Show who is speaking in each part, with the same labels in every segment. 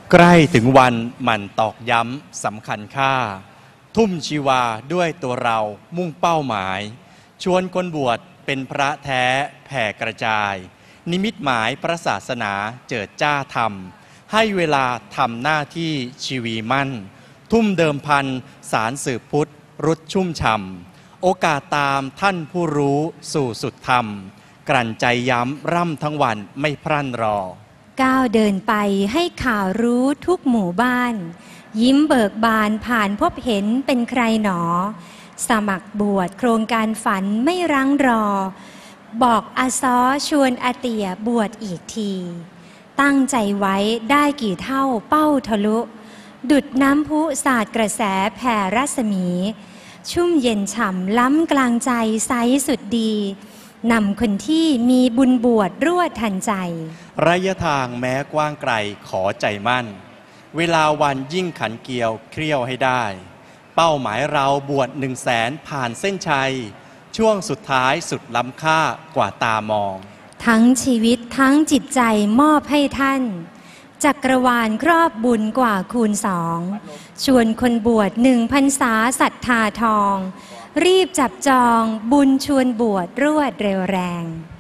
Speaker 1: ใกล้ถึงวันหมั่นตอกย้ำสำคัญค่าทุ่มชีวาด้วยตัวเรามุ่งเป้าหมายชวนคนบวชเป็นพระแท้แผ่กระจายนิมิตหมายพระศาสนาเจิดจ้าธรรมให้เวลาทำหน้าที่ชีวีมั่นทุ่มเดิมพันสารสืบพุทธรุดชุ่มฉ่ำโอกาสตามท่านผู้รู้สู่สุดธรรมกลั่นใจย้ำร่ำทั้งวันไม่พรั่นรอ
Speaker 2: ก้าวเดินไปให้ข่าวรู้ทุกหมู่บ้านยิ้มเบิกบานผ่านพบเห็นเป็นใครหนอสมัครบวชโครงการฝันไม่รั้งรอบอกอาซ้อชวนอาเตียบวชอีกทีตั้งใจไว้ได้กี่เท่าเป้าทะลุดุดน้ำพุสาดกระแสแผ่รัศมีชุ่มเย็นฉ่ำล้ำกลางใจใสสุดดีนำคนที่มีบุญบวชรวดทันใจ
Speaker 1: ระยะทางแม้กว้างไกลขอใจมั่นเวลาวันยิ่งขันเกี่ยวเครี่ยวให้ได้เป้าหมายเราบวช100,000ผ่านเส้นชัยช่วงสุดท้ายสุดล้ำค่ากว่าตามอง
Speaker 2: ทั้งชีวิตทั้งจิตใจมอบให้ท่านจักรวาลครอบบุญกว่าคูณ2ชวนคนบวช1 พรรษาศรัทธาทองรีบจับจองบุญชวนบวชรวดเร็วแรง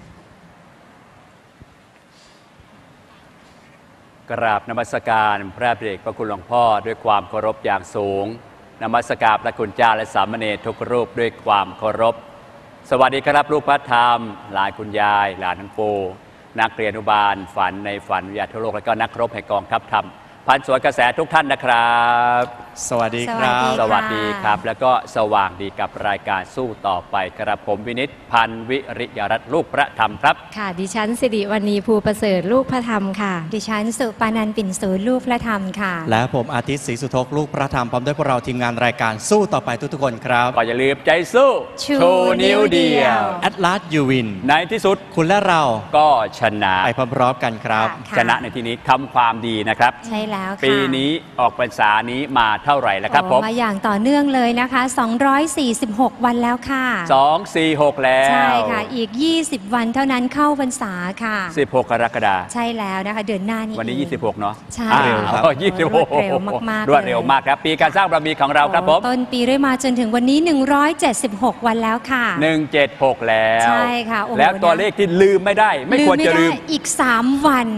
Speaker 3: กราบนมัสการพระเดชพระคุณหลวงพ่อด้วยความเคารพอย่างสูงนมัสการพระคุณเจ้าและสามเณรทุกรูปด้วยความเคารพสวัสดีครับลูกพระธรรมหลานคุณยายหลานทั้งปูนักเรียนอนุบาลฝันในฝันวิทยาทั่วโลกและก็นักรบแห่งกองทัพธรรมพันสวนกระแสทุกท่านนะครับ
Speaker 1: สวัสดีครับ
Speaker 3: สวัสดีครับแล้วก็สว่างดีกับรายการสู้ต่อไปครับผมวินิจพันวิริยรัตน์ลูกพระธรรมครับ
Speaker 4: ค่ะดิฉันสิริวณีภูประเสริฐลูกพระธรรมค่ะ
Speaker 2: ดิฉันสุปานันท์ปิ่นสูรลูกพระธรรมค่ะ
Speaker 1: และผมอาทิตย์ศรีสุทกลูกพระธรรมพร้อมด้วยพวกเราทีมงานรายการสู้ต่อไปทุกๆคนครับ
Speaker 3: ก็อย่าลืมใจสู้
Speaker 2: ชูนิ้วเดียว
Speaker 1: แอดลาสยูวิน
Speaker 3: ในที่สุด
Speaker 1: คุณและเรา
Speaker 3: ก็ชนะ
Speaker 1: ไปพร้อมๆกันครับ
Speaker 3: ชนะในที่นี้ทำความดีนะครับ
Speaker 2: ใช่แล้วค่ะ
Speaker 3: ปีนี้ออกพรรษานี้มาเท่าไหร่แล้วครับผม
Speaker 2: มาอย่างต่อเนื่องเลยนะคะ246วันแล้วค่ะ
Speaker 3: 246แล้ว
Speaker 2: ใช่ค่ะอีก20วันเท่านั้นเข้าพรรษาค่ะ
Speaker 3: 16กรกฎาคม
Speaker 2: ใช่แล้วนะคะเดือนหน้านี้
Speaker 3: วันนี้26เนาะ
Speaker 2: ใช่
Speaker 3: เร็วครับ26
Speaker 2: เร็วมากๆ
Speaker 3: รวดเร็วมากครับปีการสร้างบารมีของเราครับผม
Speaker 2: ต้นปีเรื่อยมาจนถึงวันนี้176วันแล้วค่ะ
Speaker 3: 176แล้ว
Speaker 2: ใช่ค่ะ
Speaker 3: แล้วตัวเลขที่ลืมไม่ได้ไม่ควรจะลืม
Speaker 2: อีก3วัน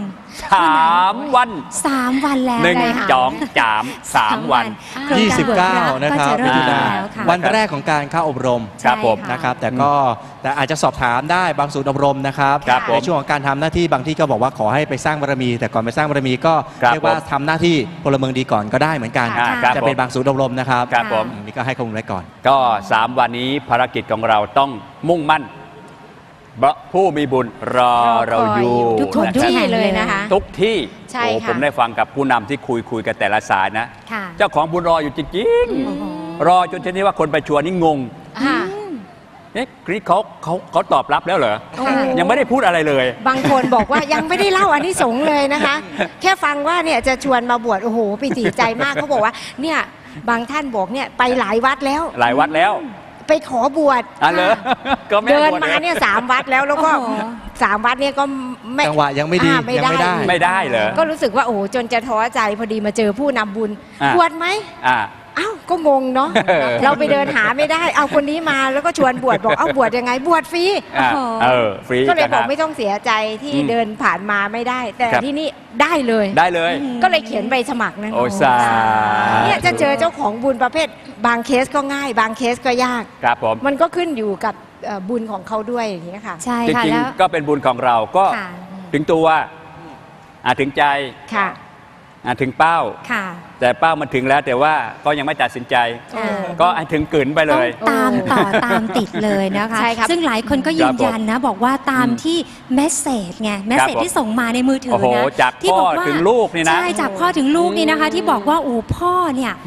Speaker 3: 3วัน
Speaker 2: แล้ว
Speaker 3: 1 2 3วัน
Speaker 1: 29นะครับวันแรกของการเข้าอบรม
Speaker 3: ครับผม
Speaker 1: นะครับแต่อาจจะสอบถามได้บางศูนย์อบรมนะครับในช่วงของการทำหน้าที่บางที่ก็บอกว่าขอให้ไปสร้างบารมีแต่ก่อนไปสร้างบารมีก็เรียกว่าทำหน้าที่พลเมืองดีก่อนก็ได้เหมือนกันจะเป็นบางศูนย์อบรมนะครับนี่ก็ให้ข้อมูลไว้ก่อน
Speaker 3: ก็3วันนี้ภารกิจของเราต้องมุ่งมั่นผู้มีบุญรอเราอยู่
Speaker 4: ทุกที่เลยนะคะ
Speaker 3: ทุกที่ผมได้ฟังกับผู้นำที่คุยกันแต่ละสายนะเจ้าของบุญรออยู่จริงๆรอจนชนิดว่าคนไปชวนนี่งงเนี่ยคริสเขาตอบรับแล้วเหรอยังไม่ได้พูดอะไรเลย
Speaker 4: บางคนบอกว่ายังไม่ได้เล่าอานิสงส์เลยนะคะแค่ฟังว่าเนี่ยจะชวนมาบวชโอ้โหปีติใจมากเขาบอกว่าเนี่ยบางท่านบอกเนี่ยไปหลายวัดแล้วไปขอบวชเดินมาเนี่ย3 วัดแล้วก็3 วัดเนี่ยก็ไม่
Speaker 1: จังหวะยังไม่ดี
Speaker 3: ไม่ได้เหรอ
Speaker 4: ก็รู้สึกว่าโอ้จนจะท้อใจพอดีมาเจอผู้นำบุญบวชไหมอ้าวก็งงเนาะเราไปเดินหาไม่ได้เอาคนนี้มาแล้วก็ชวนบวชบอกเอาบวชยังไงบวชฟรี
Speaker 3: ฟรี
Speaker 4: ก็เลยบอกไม่ต้องเสียใจที่เดินผ่านมาไม่ได้แต่ที่นี่ได้เลยก็เลยเขียนใบสมัครนั่นเนี่ยจะเจอเจ้าของบุญประเภทบางเคสก็ง่ายบางเคสก็ยาก
Speaker 3: ครับผม
Speaker 4: มันก็ขึ้นอยู่กับบุญของเขาด้วยอย่างนี้ค่ะ
Speaker 2: ใช่ค่ะ
Speaker 3: จริงๆก็เป็นบุญของเราก็ถึงตัวถึงใจถึงเป้าแต่เป้ามันถึงแล้วแต่ว่าก็ยังไม่ตัดสินใจก็ถึงกลืนไปเลย
Speaker 2: ตามติดเลยนะคะซึ่งหลายคนก็ยืนยันนะบอกว่าตามที่เมสเสจไงเมสเสจที่ส่งมาในมือถือนะ
Speaker 3: จากพ่อถึงลูกนี่นะ
Speaker 2: ใช่จากพ่อถึงลูกนี่นะคะที่บอกว่าพ่อเนี่ย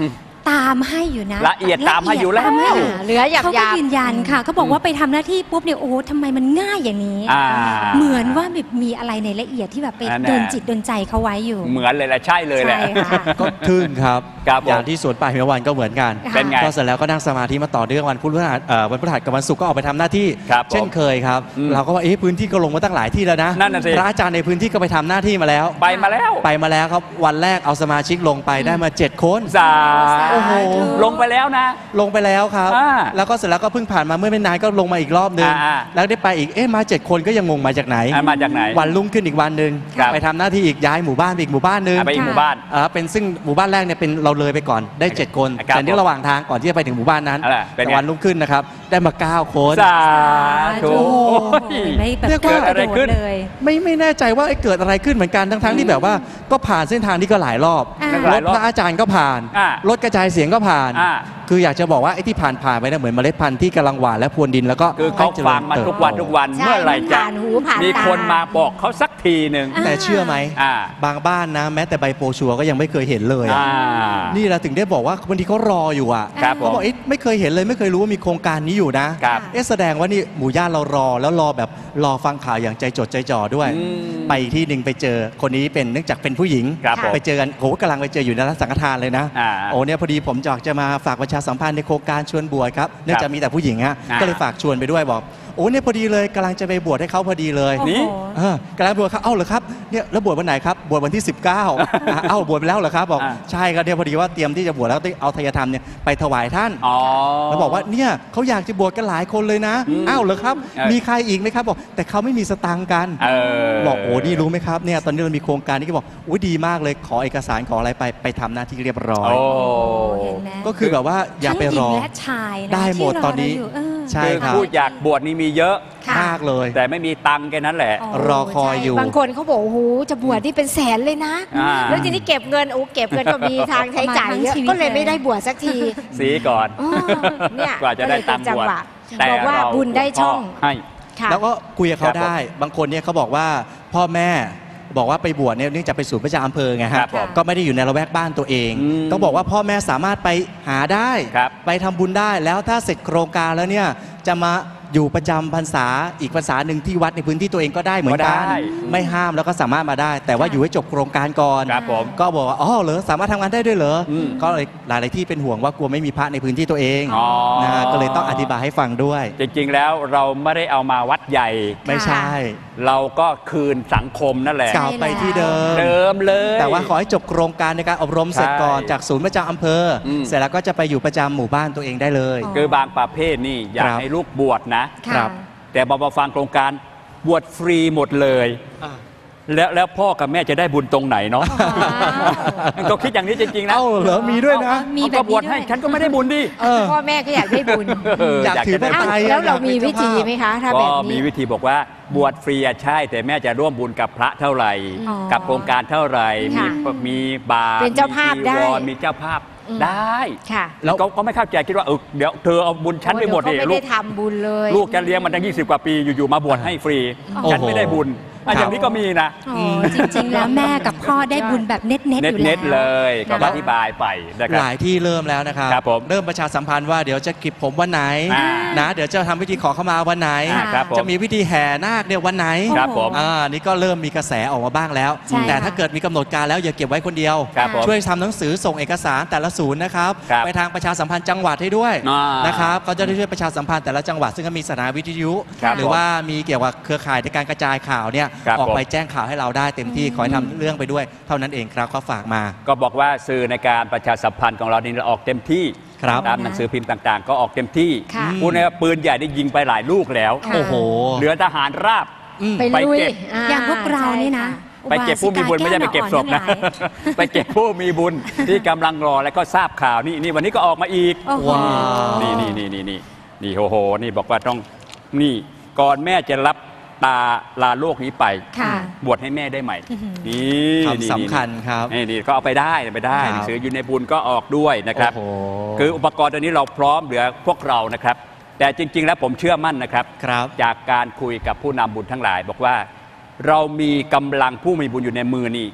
Speaker 2: ตามให้อยู่นะ
Speaker 3: ละเอียดตามให้อยู่แล้ว
Speaker 2: ตามให้อยู่
Speaker 4: เหลือหยาบ
Speaker 2: เขาก็ยืนยันค่ะเขาบอกว่าไปทำหน้าที่ปุ๊บเนี่ยโอ้ทำไมมันง่ายอย่างนี้ เหมือนว่าแบบมีอะไรในละเอียดที่แบบไป
Speaker 3: นั่นแหละ
Speaker 2: โดนจิตโดนใจเขาไว้อยู่
Speaker 3: เหมือนเลยแหละใช่เลยแหละ
Speaker 2: ใช่ค่ะ
Speaker 1: ก็ทึ่งครับ
Speaker 3: ครับผม
Speaker 1: อย่างที่สวนป่าหิมวันก็เหมือนกัน
Speaker 3: เป็นไง
Speaker 1: ก็เสร็จแล้วก็นั่งสมาธิมาต่อเนื่องวันพฤหัสวันพฤหัสกับวันศุกร์ก็ออกไปทำหน้าที่
Speaker 3: ครับผม
Speaker 1: เช่นเคยครับ
Speaker 3: อืม
Speaker 1: เราก็ว่าพื้นที่ก็ลงมาตั้งหลายที่แล้วนะ
Speaker 3: นั่นน่ะสิ
Speaker 1: พระอาจารย์ในพื้นที่ก็ไปทำหน้าที่มาแล้ว
Speaker 3: ไปมาแล้ว
Speaker 1: ไปมาแล้วครับวันแรกเอาสมาชิกลงไปได้มา 7 คน
Speaker 3: สา
Speaker 1: โอ้โห
Speaker 3: ลงไปแล้วนะ
Speaker 1: ลงไปแล้วครับ
Speaker 3: อ่า
Speaker 1: แล้วก็เสร็จแล้วก็เพิ่งผ่านมาเมื่อไม่นานก็ลงมาอีกรอบนึง
Speaker 3: อ่า
Speaker 1: แล้วได้ไปอีกมา 7 คนก็ยังงงมาจากไหน
Speaker 3: มาจากไหน
Speaker 1: วันรุ่งขึ้นอีกวันหนึ่ง
Speaker 3: ครับ
Speaker 1: ไปทำหน้าที่อีกย้ายหมู่บ้านไปอีกหมู่บ้านหนึ่ง
Speaker 3: ไปอีกหมู่บ้าน
Speaker 1: เป็นซึ่งหมู่บ้านแรกเนี่ยเป็นเราเลยไปก่อนได้ 7 คน
Speaker 3: ครับ
Speaker 1: แต่นี่ระหว่างทางก่อนที่จะไปถึงหมู่บ้านนั้น
Speaker 3: อะไรเป็นไง
Speaker 1: แต่วันรุ่งขึ้นนะครับได้มา 9 คน
Speaker 3: สาธุ
Speaker 2: โอ้โห
Speaker 3: โอ้ย
Speaker 2: ไม่แบบ
Speaker 1: เรียกว่า
Speaker 2: เกิดอะไรขึ้นเลย
Speaker 1: ไม่แน่ใจว่าเกิดอะไรขึ้นเหมือนกันทั้งที่แบบว่าก็ผ่านเส้นทางนี้ก็หลายรอบ
Speaker 2: อ่า
Speaker 3: ห
Speaker 1: ร
Speaker 3: ลาย
Speaker 1: ถ
Speaker 3: รอบ
Speaker 1: พระอาจารย์ก็ผ่าน
Speaker 3: อ่าร
Speaker 1: ถกระจายเสียงก็ผ่าน
Speaker 3: อ่า
Speaker 1: คืออยากจะบอกว่าไอ้ที่ผ่านไปนะเหมือนเมล็ดพันธุ์ที่กำลังหวานและพรวนดินแล้วก็
Speaker 3: คือเขาฟังมาทุกวันทุกวัน
Speaker 4: ใช่
Speaker 3: เมื่อไหร่จะ
Speaker 4: ผ่านหูผ่าน
Speaker 3: มี
Speaker 4: ตา
Speaker 3: คนมาบอกเขาสักทีหนึ่ง
Speaker 1: แต่เชื่อไหม
Speaker 3: อ่า
Speaker 1: บางบ้านนะแม้แต่ใบโปรชัวร์ก็ยังไม่เคยเห็นเลยอะ
Speaker 3: อ่า
Speaker 1: นี่เราถึงได้บอกว่าบางทีเขารออยู่อ่ะ
Speaker 3: ครับผม
Speaker 1: เขาบอกไม่เคยเห็นเลยไม่เคยรู้ว่ามีโครงการนี้อยู่นะครับ แสดงว่านี่หมู่ญาติเรารอแล้วรอแบบรอฟังข่าวอย่างใจจดใจจ่อด้วย
Speaker 3: อืม
Speaker 1: ไปอีกที่หนึ่งไปเจอคนนี้เป็นเนื่องจากเป็นผู้หญิง
Speaker 3: ครับผม
Speaker 1: ไปเจอกันโหกำลังไปเจออยู่ในร้านสังฆทานเลยนะ
Speaker 3: อ่า
Speaker 1: โอ้เนี่ยพอดีผมจะมาฝากประชาสัมพันธ์ในโครงการชวนบวชครับเนื่องจากมีแต่ผู้หญิงฮะ
Speaker 3: อ่า
Speaker 1: ก็เลยฝากชวนไปด้วยบอกโอ้เนี่ยพอดีเลยกำลังจะไปบวชให้เขาพอดีเลย
Speaker 3: นี่
Speaker 1: กำลังบวชครับเอ้าเหรอครับเนี่ยแล้วบวชวันไหนครับบวชวันที่ 19เอ้าบวชไปแล้วเหรอครับบอก
Speaker 3: อ่า
Speaker 1: ใช่ครับเนี่ยพอดีว่าเตรียมที่จะบวชแล้วต้องเอาทายธรรมเนี่ยไปถวายท่าน
Speaker 3: อ๋อ
Speaker 1: แล้วบอกว่าเนี่ยเขาอยากจะบวชกันหลายคนเลยนะ
Speaker 3: อืม
Speaker 1: อ้าวเหรอครับ มีใครอีกไหมครับบอกแต่เขาไม่มีสตังค์กัน บอกโอ้นี่รู้ไหมครับเนี่ยตอนนี้เรามีโครงการนี้ก็บอกอุ้ยดีมากเลยขอเอกสารขออะไรไปทำหน้าที่เรียบร้อย
Speaker 3: โอ้
Speaker 2: เห็นไหม
Speaker 1: ก็คือแบบว่าอย่าไปรอ
Speaker 2: ทั้งหญิงและชายนะ
Speaker 1: ได้หมด
Speaker 2: ที่ร
Speaker 1: ตอนนี้
Speaker 2: เรายู่
Speaker 1: ใช่
Speaker 3: คือ
Speaker 1: ครับ
Speaker 3: พูดอยากบวชนี่มีเยอะ
Speaker 4: ค่ะ
Speaker 1: มากเลย
Speaker 3: แต่ไม่มีตังค์แค่นั้นแหละ
Speaker 1: รอคอยอยู่
Speaker 4: บางคนเขาบอกโอ้โหจะบวชนี่เป็นแสนเลยนะ
Speaker 3: อ่า
Speaker 4: แล้วทีนี้เก็บเงินเก็บเงินก็มีทางใช้จ่ายเยอะ
Speaker 2: ประมาณทั้งชีวิต
Speaker 4: ก็เลยไม่ได้บวชสักที
Speaker 3: สีก่อน
Speaker 4: อ๋อเนี่ย
Speaker 3: กว่าจะได้ตังค์
Speaker 4: ก็เลยเป็นจั
Speaker 3: บวช
Speaker 4: หวะ
Speaker 3: แต่
Speaker 4: บอกว่า
Speaker 3: เร
Speaker 4: บุญได้ช่อง
Speaker 3: ให้
Speaker 4: ค่ะ
Speaker 1: แล้วก็คุยกับเขา
Speaker 3: ครับผม
Speaker 1: ได้ บางคนเนี่ยเขาบอกว่าพ่อแม่บอกว่าไปบวชเนี่ยเนื่องจากไปศูนย์ประจำอำเภอไง
Speaker 3: ครั
Speaker 1: ฮะ
Speaker 3: บผม
Speaker 1: ก็ไม่ได้อยู่ในละแวกบ้านตัวเอง
Speaker 3: อืม
Speaker 1: ก็บอกว่าพ่อแม่สามารถไปหาได้
Speaker 3: ครับ
Speaker 1: ไปทำบุญได้แล้วถ้าเสร็จโครงการแล้วเนี่ยจะมาอยู่ประจำพรรษาอีกพรรษาหนึ่งที่วัดในพื้นที่ตัวเองก็ได้เหมือนกัน
Speaker 3: ก็ได้
Speaker 1: ไม่ห้ามแล้วก็สามารถมาได้ แต่ว่าอยู่ให้จบโครงการก่อน
Speaker 3: ครับผม
Speaker 1: ก็บอกว่าอ๋อเหรอสามารถทำงานได้ด้วยเหรออ
Speaker 3: ม
Speaker 1: ก็เลยหลายๆที่เป็นห่วงว่ากลัวไม่มีพระในพื้นที่ตัวเอง
Speaker 3: อ๋อ
Speaker 1: นะฮะก็เลยต้องอธิบายให้ฟังด้วย
Speaker 3: จริงๆแล้วเราไม่ได้เอามาวัดใหญ่
Speaker 1: ไม่ใช่
Speaker 3: เราก็คืนสังคมนั่นแหละ
Speaker 1: กล่าวไปที่เดิม
Speaker 3: เดิมเลย
Speaker 1: แต่ว่าขอให้จบโครงการในการอบรมเสร็จก่อน
Speaker 3: ใช่
Speaker 1: จากศูนย์ประจำอำเภออ
Speaker 3: ม
Speaker 1: เสร็จแล้วก็จะไปอยู่ประจำหมู่บ้านตัวเองได้เลย
Speaker 2: อ๋อ
Speaker 3: คือบางประเภทนี่อยาก
Speaker 1: ครับ
Speaker 3: ให้ลูกบวชนะ
Speaker 2: ค่ะ
Speaker 1: ครับ
Speaker 3: แต่มาฟังโครงการบวชฟรีหมดเลย แล้วพ่อกับแม่จะได้บุญตรงไหนเนาะก็คิดอย่างนี้จริงๆนะ
Speaker 1: เอ้าเหรอมีด้วยนะ
Speaker 2: มี
Speaker 3: เอา
Speaker 2: แบบ
Speaker 3: ก็บวช
Speaker 2: นี้
Speaker 3: ให้
Speaker 2: ด้วย
Speaker 3: ฉันก็ไม่ได้บุญดิ
Speaker 1: เออ
Speaker 4: พ่อแม่ก็อยากได้บุญ
Speaker 1: อยากถือ
Speaker 3: จะได้
Speaker 1: พระ
Speaker 4: อ้าว
Speaker 1: ไตร
Speaker 4: แล้วเรามี
Speaker 1: อยากเป็น
Speaker 4: วิธี
Speaker 1: เจ้าภาพ
Speaker 4: ไหมคะถ้า
Speaker 3: ก็
Speaker 4: แบบ
Speaker 3: มี
Speaker 4: นี้
Speaker 3: วิธีบอกว่าบวชฟรีอะใช่ แต่แม่จะร่วมบุญกับพระเท่าไหร่
Speaker 2: อ๋อ
Speaker 3: กับโครงการเท่าไหร่
Speaker 4: ค่ะ
Speaker 3: มีบาตร
Speaker 4: เป็นเจ้าภาพได้
Speaker 3: มีจีวรมีเจ้าภาพได้
Speaker 4: ค่ะ
Speaker 3: แล้วเขาไม่เข้าใจคิดว่าเดี๋ยวเธอเอาบุญฉันไปหมด
Speaker 4: โอ้
Speaker 3: ดิ
Speaker 4: เยวเขา
Speaker 3: ลู
Speaker 4: ไม่
Speaker 3: ก
Speaker 4: ได้ทำบุญเลย
Speaker 3: ลูกจะเลี้ยงมันตั้ง20 กว่าปีอยู่ๆมาบวชให้ฟรี
Speaker 1: โอ้โห
Speaker 3: ฉันไม่ได้บุญอ่ะอย่างนี้ก็มีนะ
Speaker 2: อ๋อจริงๆ แล้วแม่กับพ่อได้บุญแบบเน็ตๆอยู่แล้ว
Speaker 3: เน็ตๆเลยก็
Speaker 2: นะคะ
Speaker 3: อธิบายไปนะครั
Speaker 1: ห
Speaker 3: บ
Speaker 1: ลายที่เริ่มแล้วนะครับ
Speaker 3: ครับผม
Speaker 1: เริ่มประชาสัมพันธ์ว่าเดี๋ยวจะกรีบผมวันไหน
Speaker 3: อ่า
Speaker 1: นะเดี๋ยวจะทำพิธีขอเข้ามาวันไหน
Speaker 3: ครับผม
Speaker 1: จะมีพิธีแห่นาคเนี่ยวันไหน
Speaker 3: ครับผม
Speaker 1: นี่ก็เริ่มมีกระแสออกมาบ้างแล้ว
Speaker 2: ใช่
Speaker 1: แต่
Speaker 2: ค่ะ
Speaker 1: ถ้าเกิดมีกำหนดการแล้วอย่าเก็บไว้คนเดียว
Speaker 3: ครับผม
Speaker 1: ช่วยทำหนังสือส่งเอกสารแต่ละศูนย์นะครับ
Speaker 3: ครับ
Speaker 1: ไปทางประชาสัมพันธ์จังหวัดให้ด้วย
Speaker 3: อ่าน
Speaker 1: นะครับเขาจะได้ช่วยประชาสัมพันธ์แต่ละจังหวัดซึ่งก็มีสถานีวิทยุ
Speaker 3: ครับ
Speaker 1: หรือว่ามีเกี่ยวกับเครือข่ายในการกระจายข่าวเนี่ย
Speaker 3: ครับ
Speaker 1: ออกไป
Speaker 3: ผม
Speaker 1: แจ้งข่าวให้เราได้เต็มที่ขอให้ทำเรื่องไปด้วยเท่านั้นเองครับเขาฝากมา
Speaker 3: ก็บอกว่าสื่อในการประชาสัมพันธ์ของเรานี่เราออกเต็มที่
Speaker 1: ครับ
Speaker 3: ตามหนังสือพิมพ์ต่างๆ ก็ออกเต็มที่
Speaker 4: ค่ะ
Speaker 3: พูดง่ายๆว่าปืนใหญ่ได้ยิงไปหลายลูกแล้ว
Speaker 4: ค่ะ
Speaker 1: โอ้โห
Speaker 3: เหลือทหารราบ
Speaker 1: อืม
Speaker 4: ไป
Speaker 3: ไป
Speaker 4: ลุย
Speaker 3: เก็บ
Speaker 2: อย่างพวกเรานี่นะ
Speaker 3: ไปเก็บผู้มีบุญไม่ใช่ไปเก็บศพนะ ไปเก็บผู้มีบุญที่กำลังรอและก็ทราบข่าวนี่วันนี้ก็ออกมาอีก
Speaker 2: โอ้โห
Speaker 1: ว้าว
Speaker 3: นี่โอ้โหนี่บอกว่าต้องนี่ก่อนแม่จะรับตาลาโลกนี้ไป
Speaker 2: ค่ะ
Speaker 3: บวชให้แม่ได้ไหม
Speaker 2: อื้อหือ
Speaker 3: นี่
Speaker 1: คำสำคัญครับ
Speaker 3: นี่ก็เอาไปได้
Speaker 1: ครับ
Speaker 3: หนังสืออยู่ในบุญก็ออกด้วยนะครับ
Speaker 1: โอ้โห
Speaker 3: คืออุปกรณ์ตัวนี้เราพร้อมเหลือพวกเรานะครับ แต่จริง ๆ แล้วผมเชื่อมั่นนะครับ
Speaker 1: ครับ
Speaker 3: จากการคุยกับผู้นำบุญทั้งหลาย บอกว่าเรามีกำลังผู้มีบุญอยู่ในมือนี่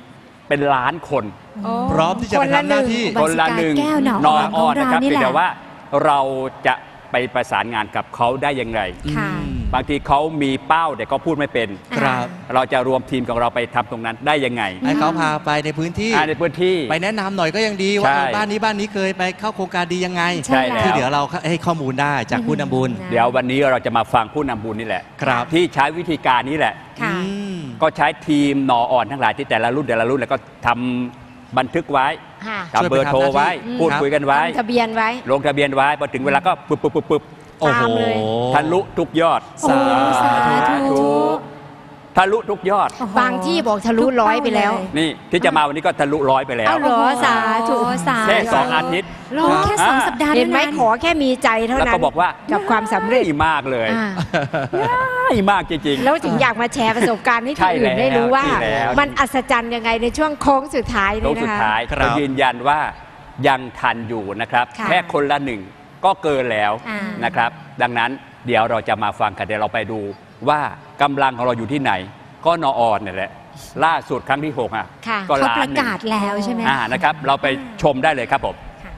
Speaker 3: เป็นล้านคน
Speaker 1: พร้อมที่จะไปทำหน้าที่
Speaker 3: คนละหนึ่ง
Speaker 2: แก้วหน
Speaker 3: น
Speaker 2: อ
Speaker 3: อ
Speaker 2: อ่อน
Speaker 3: นะครับ
Speaker 2: ของเรานี่แหละ
Speaker 3: แต่ว่าเราจะไปประสานงานกับเขาได้ยังไง
Speaker 2: ค่ะ
Speaker 3: บางทีเขามีเป้าแต่เขาพูดไม่เป็น
Speaker 1: ครับ
Speaker 3: เราจะรวมทีมของเราไปทำตรงนั้นได้ยังไง
Speaker 1: ให้เขาพาไปในพื้นที่
Speaker 3: ในพื้นที่
Speaker 1: ไปแนะนำหน่อยก็ยังดีว่า
Speaker 3: ใช่
Speaker 1: บ้านนี้เคยไปเข้าโครงการดียังไง
Speaker 2: ใช่แล้ว
Speaker 1: ที่เดี๋ยวเราให้ข้อมูลได้จากผู้นำบุญ
Speaker 3: เดี๋ยววันนี้เราจะมาฟังผู้นำบุญนี่แหละ
Speaker 1: ครับ
Speaker 3: ที่ใช้วิธีการนี้แหละ
Speaker 2: ค่ะ
Speaker 1: อืม
Speaker 3: ก็ใช้ทีมนออ่อนทั้งหลายที่แต่ละรุ่นแล้วก็ทำบันทึกไว้
Speaker 4: ค่ะ
Speaker 3: ทำเบอร์โทรไว้
Speaker 1: ช่วยไปทำหน้าที่
Speaker 3: พูดคุยกันไว้
Speaker 4: ทำทะเบียนไว้
Speaker 3: ลงทะเบียนไว้พอถึงเวลาก็ปึ๊บ
Speaker 1: โอ้โห
Speaker 4: ตามเลย
Speaker 3: ทะลุทุกยอด
Speaker 2: โอ้สาธุ
Speaker 3: ทะลุทุกยอด
Speaker 2: โอ้โห
Speaker 4: บางที่บอกทะลุร้อยไปแล้ว
Speaker 3: นี่ที่จะมาวันนี้ก็ทะลุ100ไปแล้ว
Speaker 4: เอาเหรอสาธุ
Speaker 2: สาธุ
Speaker 3: แค่2 อาทิตย์
Speaker 2: โอ้แค่2 สัปดาห์
Speaker 4: เห็นไหม
Speaker 2: ท่า
Speaker 4: ขอแค่มีใจเท่า
Speaker 3: แล้ว
Speaker 4: นั้น
Speaker 3: ก็บอกว่า
Speaker 4: กับความสำเร็จ
Speaker 3: ง่ายมากเลย
Speaker 4: อ่า
Speaker 3: ง่ายมากจริงๆ
Speaker 4: แล้วถึงอยากมาแชร์ประสบการณ์ให้
Speaker 3: ใช่
Speaker 4: คนอื่นได้รู้ว่า
Speaker 3: ใช่แล้ว
Speaker 4: มันอัศจรรย์ยังไงในช่วงโค้งสุดท้าย
Speaker 3: ตร
Speaker 4: นี่
Speaker 3: งสุ
Speaker 4: นะ
Speaker 3: ด
Speaker 4: คะ
Speaker 3: ท้าย
Speaker 1: ครับ
Speaker 3: เรายืนยันว่ายังทันอยู่นะครับ
Speaker 2: ค่ะ
Speaker 3: แค่คนละหนึ่งก็เกินแล้ว
Speaker 2: อ่า
Speaker 3: นะครับ ดังนั้นเดี๋ยวเราจะมาฟังกันเดี๋ยวเราไปดูว่ากำลังของเราอยู่ที่ไหน ก็นออนนี่แหละล่าสุดครั้งที่6อ่ะ
Speaker 4: ค่ะ
Speaker 3: ก็
Speaker 2: เขา
Speaker 3: ล้า
Speaker 2: ป
Speaker 3: น
Speaker 2: ระ
Speaker 3: หนึ่ง
Speaker 2: กาศแล้วใช่ไหม
Speaker 3: นะครับ เราไปชมได้เลยครับผม
Speaker 2: ค่ะ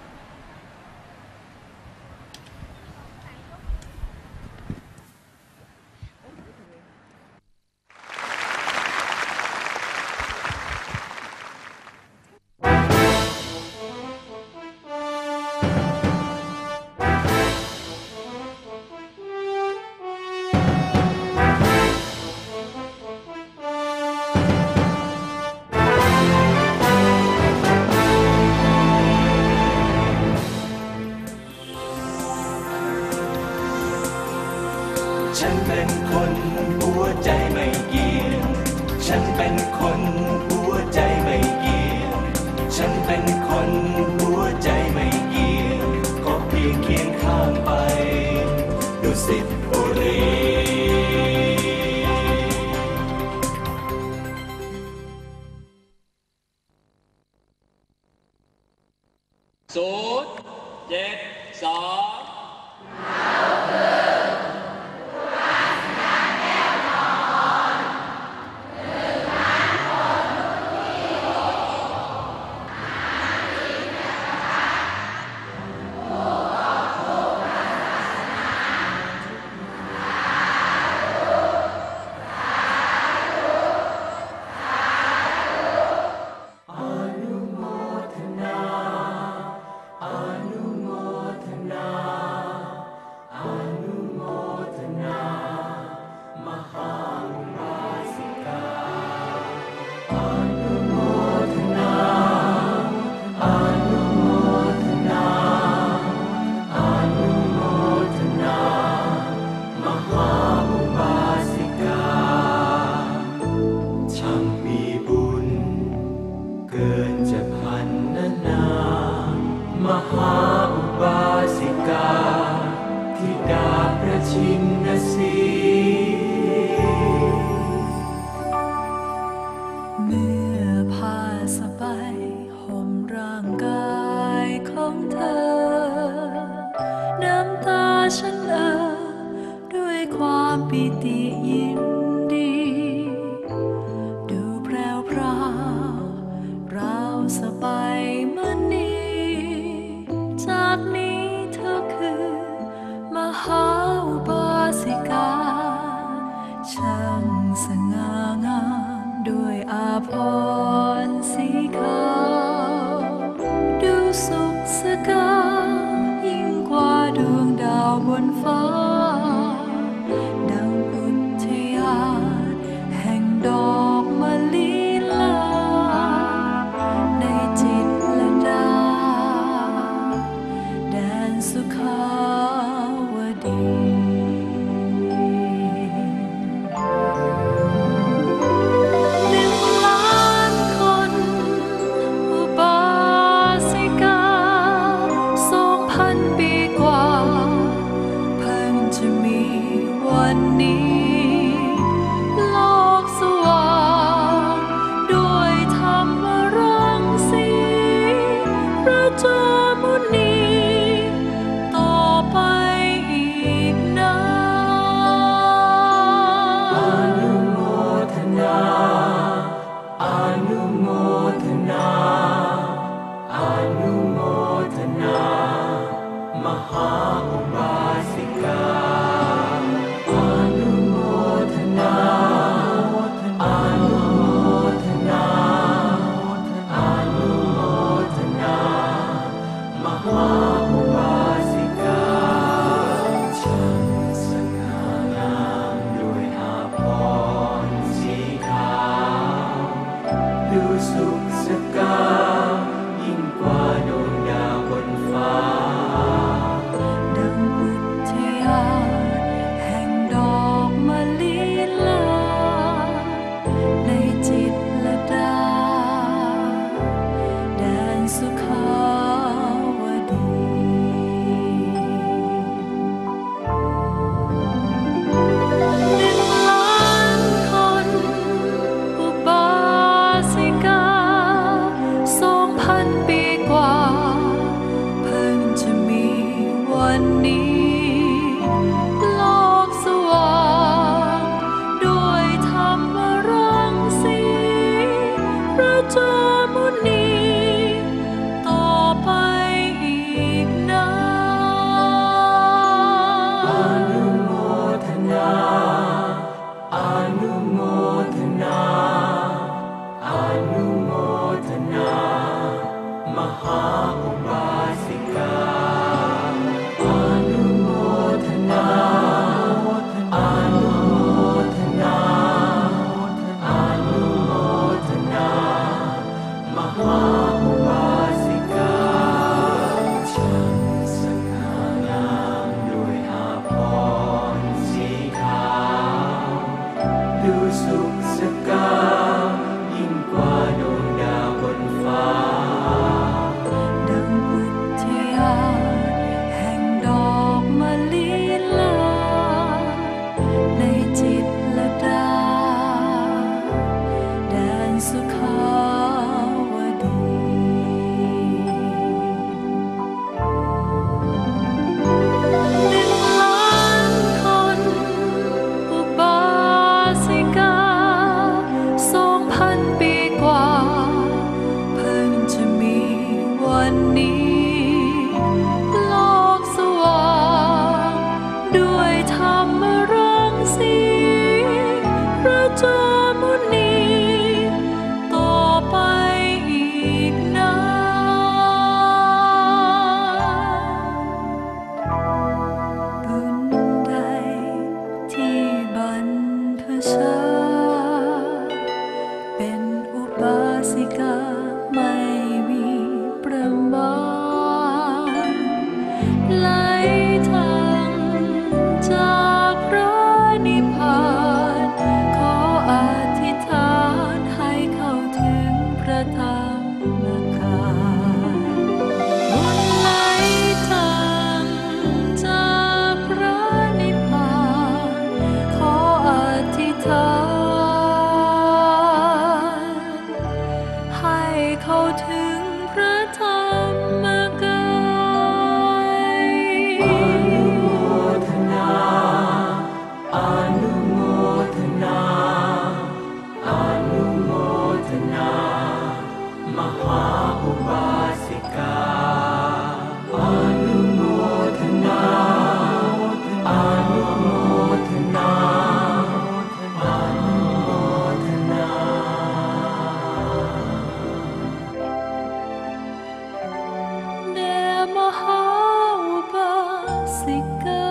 Speaker 5: ฉันเป็นคนหัวใจไม่เกี่ยงฉันเป็นคนหัวใจไม่เกี่ยงฉันเป็นคนหัวใจไม่เกี่ยงก็เพียงเคียงข้างไปดุสิตบุรี ช่างมีบุญเกินจะพันนานามหาอุบาสิกาธิดาพระชินสี
Speaker 6: เมื่อผ้าสบายห่มร่างกายของเธอ น้ำตาฉันด้วยความปิติยินดี ดูแพรวพราวราวสบายมณีจากนี้เธอคือมหาอุบาสิกา ช่างสง่างามด้วยอาภรณ์สีขาวดูสุขสกาวยิ่งกว่าดวงดาวบนฟ้า ดังอุทยานแห่งดอกมะลิลาในจิต
Speaker 5: โมทนาอนุโมทนามหาอุบาสิกาอนุโมทนาอนุโมทนาอนุโมทนามหาอุบาสิกาช่างสง่างามด้วยอาภรณ์สีขาวดูสุขสกาวยิ่งกว่าดวงดาวบนฟ้า
Speaker 6: ดังอุทยานแห่งดอกมะลิลาในจิตรลดาแดนสุขาวดี1,000,000 คนอุบาสิกา2,000 ปีกว่าเพิ่งจะมีวันนี้โลกสว่างด้วยธรรมรังสีพระเจ้ามุนีต่อไปอีกนาน
Speaker 5: อนุโมทนาอนุโมทนาอนุโมทนามหาอุบาสิกาอนุโมทนาอนุโมทนาอนุโมทนามหาอุบาสิกาช่างสง่างามด้วยอาภรณ์สีขาวดูสุขสกาวยิ่งกว่าดวงดาวบนฟ้า
Speaker 6: ดังอุทยานแห่งดอกมะลิลาในจิตรลดาแดนสุขาวดี 1,000,000 คนอุบาสิกา2,000 ปีกว่าเพิ่งจะมีวันนี้โลกสว่างด้วยธรรมรังสีพระเจ้ามุนีต่อไปอีกนานบุญใดที่บรรพชาเป็นอุบาสิกาไม่มีประมาณไหลทางจากพระนิพพานขออธิษฐานให้เข้าถึงพระธรรมกายบุญไหลทางจากพระนิพพานขออธิษฐานให้เข้าถึงพระธรรมกาย
Speaker 5: อนุโมทนาอนุโมทนาอนุโมทนามหาอุบาสิกาอนุโมทนาอนุโมทนาอนุโมทนา
Speaker 6: แด่มหาอุบาสิกา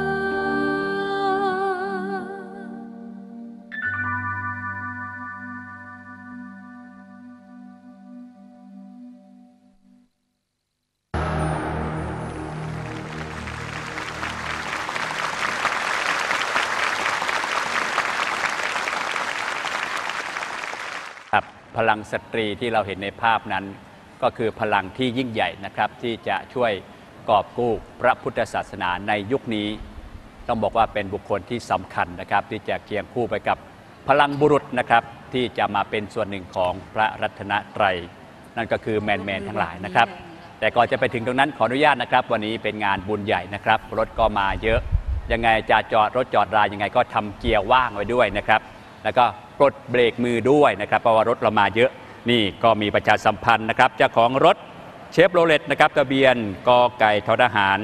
Speaker 3: ครับพลังสตรีที่เราเห็นในภาพนั้นก็คือพลังที่ยิ่งใหญ่นะครับที่จะช่วยกอบกู้พระพุทธศาสนาในยุคนี้ ต้องบอกว่าเป็นบุคคลที่สำคัญนะครับที่จะเคียงคู่ไปกับพลังบุรุษนะครับที่จะมาเป็นส่วนหนึ่งของพระรัตนตรัยนั่นก็คือแมนทั้งหลายนะครับแต่ก่อนจะไปถึงตรงนั้นขออนุญาตนะครับวันนี้เป็นงานบุญใหญ่นะครับรถก็มาเยอะยังไงจะจอดรถจอดรายังไงก็ทำเกียร์ว่างไว้ด้วยนะครับแล้วก็ปลดเบรกมือด้วยนะครับเพราะว่ารถเรามาเยอะนี่ก็มีประชาสัมพันธ์นะครับเจ้าของรถเชฟโรเลตนะครับทะเบียนกไก่ททหาร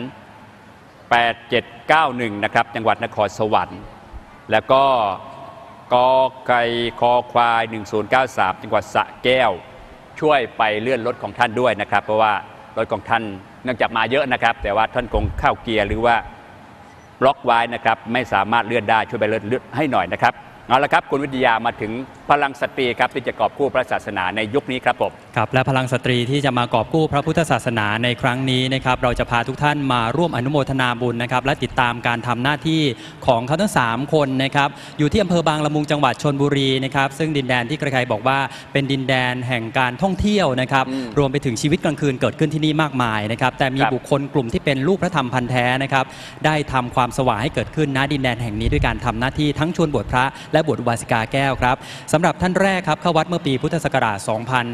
Speaker 3: 8791นะครับจังหวัดนครสวรรค์แล้วก็กไก่คอควาย1093จังหวัดสระแก้วช่วยไปเลื่อนรถของท่านด้วยนะครับเพราะว่ารถของท่านเนื่องจากมาเยอะนะครับแต่ว่าท่านคงเข้าเกียร์หรือว่าบล็อกไว้นะครับไม่สามารถเลื่อนได้ช่วยไปเลื่อนให้หน่อยนะครับเอาละครับคุณวิทยามาถึงพลังสตรีครับที่จะกอบกู้พระศาสนาในยุคนี้ครับผม
Speaker 1: ครับและพลังสตรีที่จะมากอบกู้พระพุทธศาสนาในครั้งนี้นะครับเราจะพาทุกท่านมาร่วมอนุโมทนาบุญนะครับและติดตามการทำหน้าที่ของเขาทั้ง3คนนะครับอยู่ที่อำเภอบางละมุงจังหวัดชลบุรีนะครับซึ่งดินแดนที่ใครๆบอกว่าเป็นดินแดนแห่งการท่องเที่ยวนะครับรวมไปถึงชีวิตกลางคืนเกิดขึ้นที่นี่มากมายนะครับแต่มีบุคคลกลุ่มที่เป็นลูกพระธรรมพันธุ์แท้นะครับได้ทำความสว่างให้เกิดขึ้นณดินแดนแห่งนี้ด้วยการทำหน้าที่ทั้งชวนบวชพระและบวชอุบาสิกาแก้วครับสำหรับท่านแรกครับเข้าวัดเมื่อปีพุทธศักราช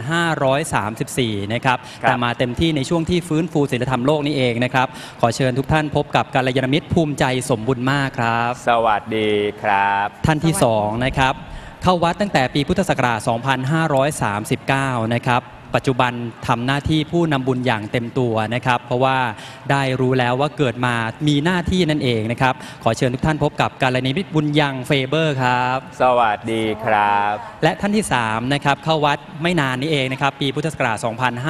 Speaker 1: 2534 นะครับแต่มาเต็มที่ในช่วงที่ฟื้นฟูศีลธรรมโลกนี้เองนะครับขอเชิญทุกท่านพบกับกัลยาณมิตรภูมิใจสมบุญมากครับ
Speaker 3: สวัสดีครับ
Speaker 1: ท่านที่2นะครับเข้าวัดตั้งแต่ปีพุทธศักราช 2539 นะครับปัจจุบันทำหน้าที่ผู้นำบุญอย่างเต็มตัวนะครับเพราะว่าได้รู้แล้วว่าเกิดมามีหน้าที่นั่นเองนะครับขอเชิญทุกท่านพบกับกัลยาณมิตรบุญยังเฟเบอร์ครับ
Speaker 3: สวัสดีครับ
Speaker 1: และท่านที่3นะครับเข้าวัดไม่นานนี้เองนะครับปีพุทธศักราช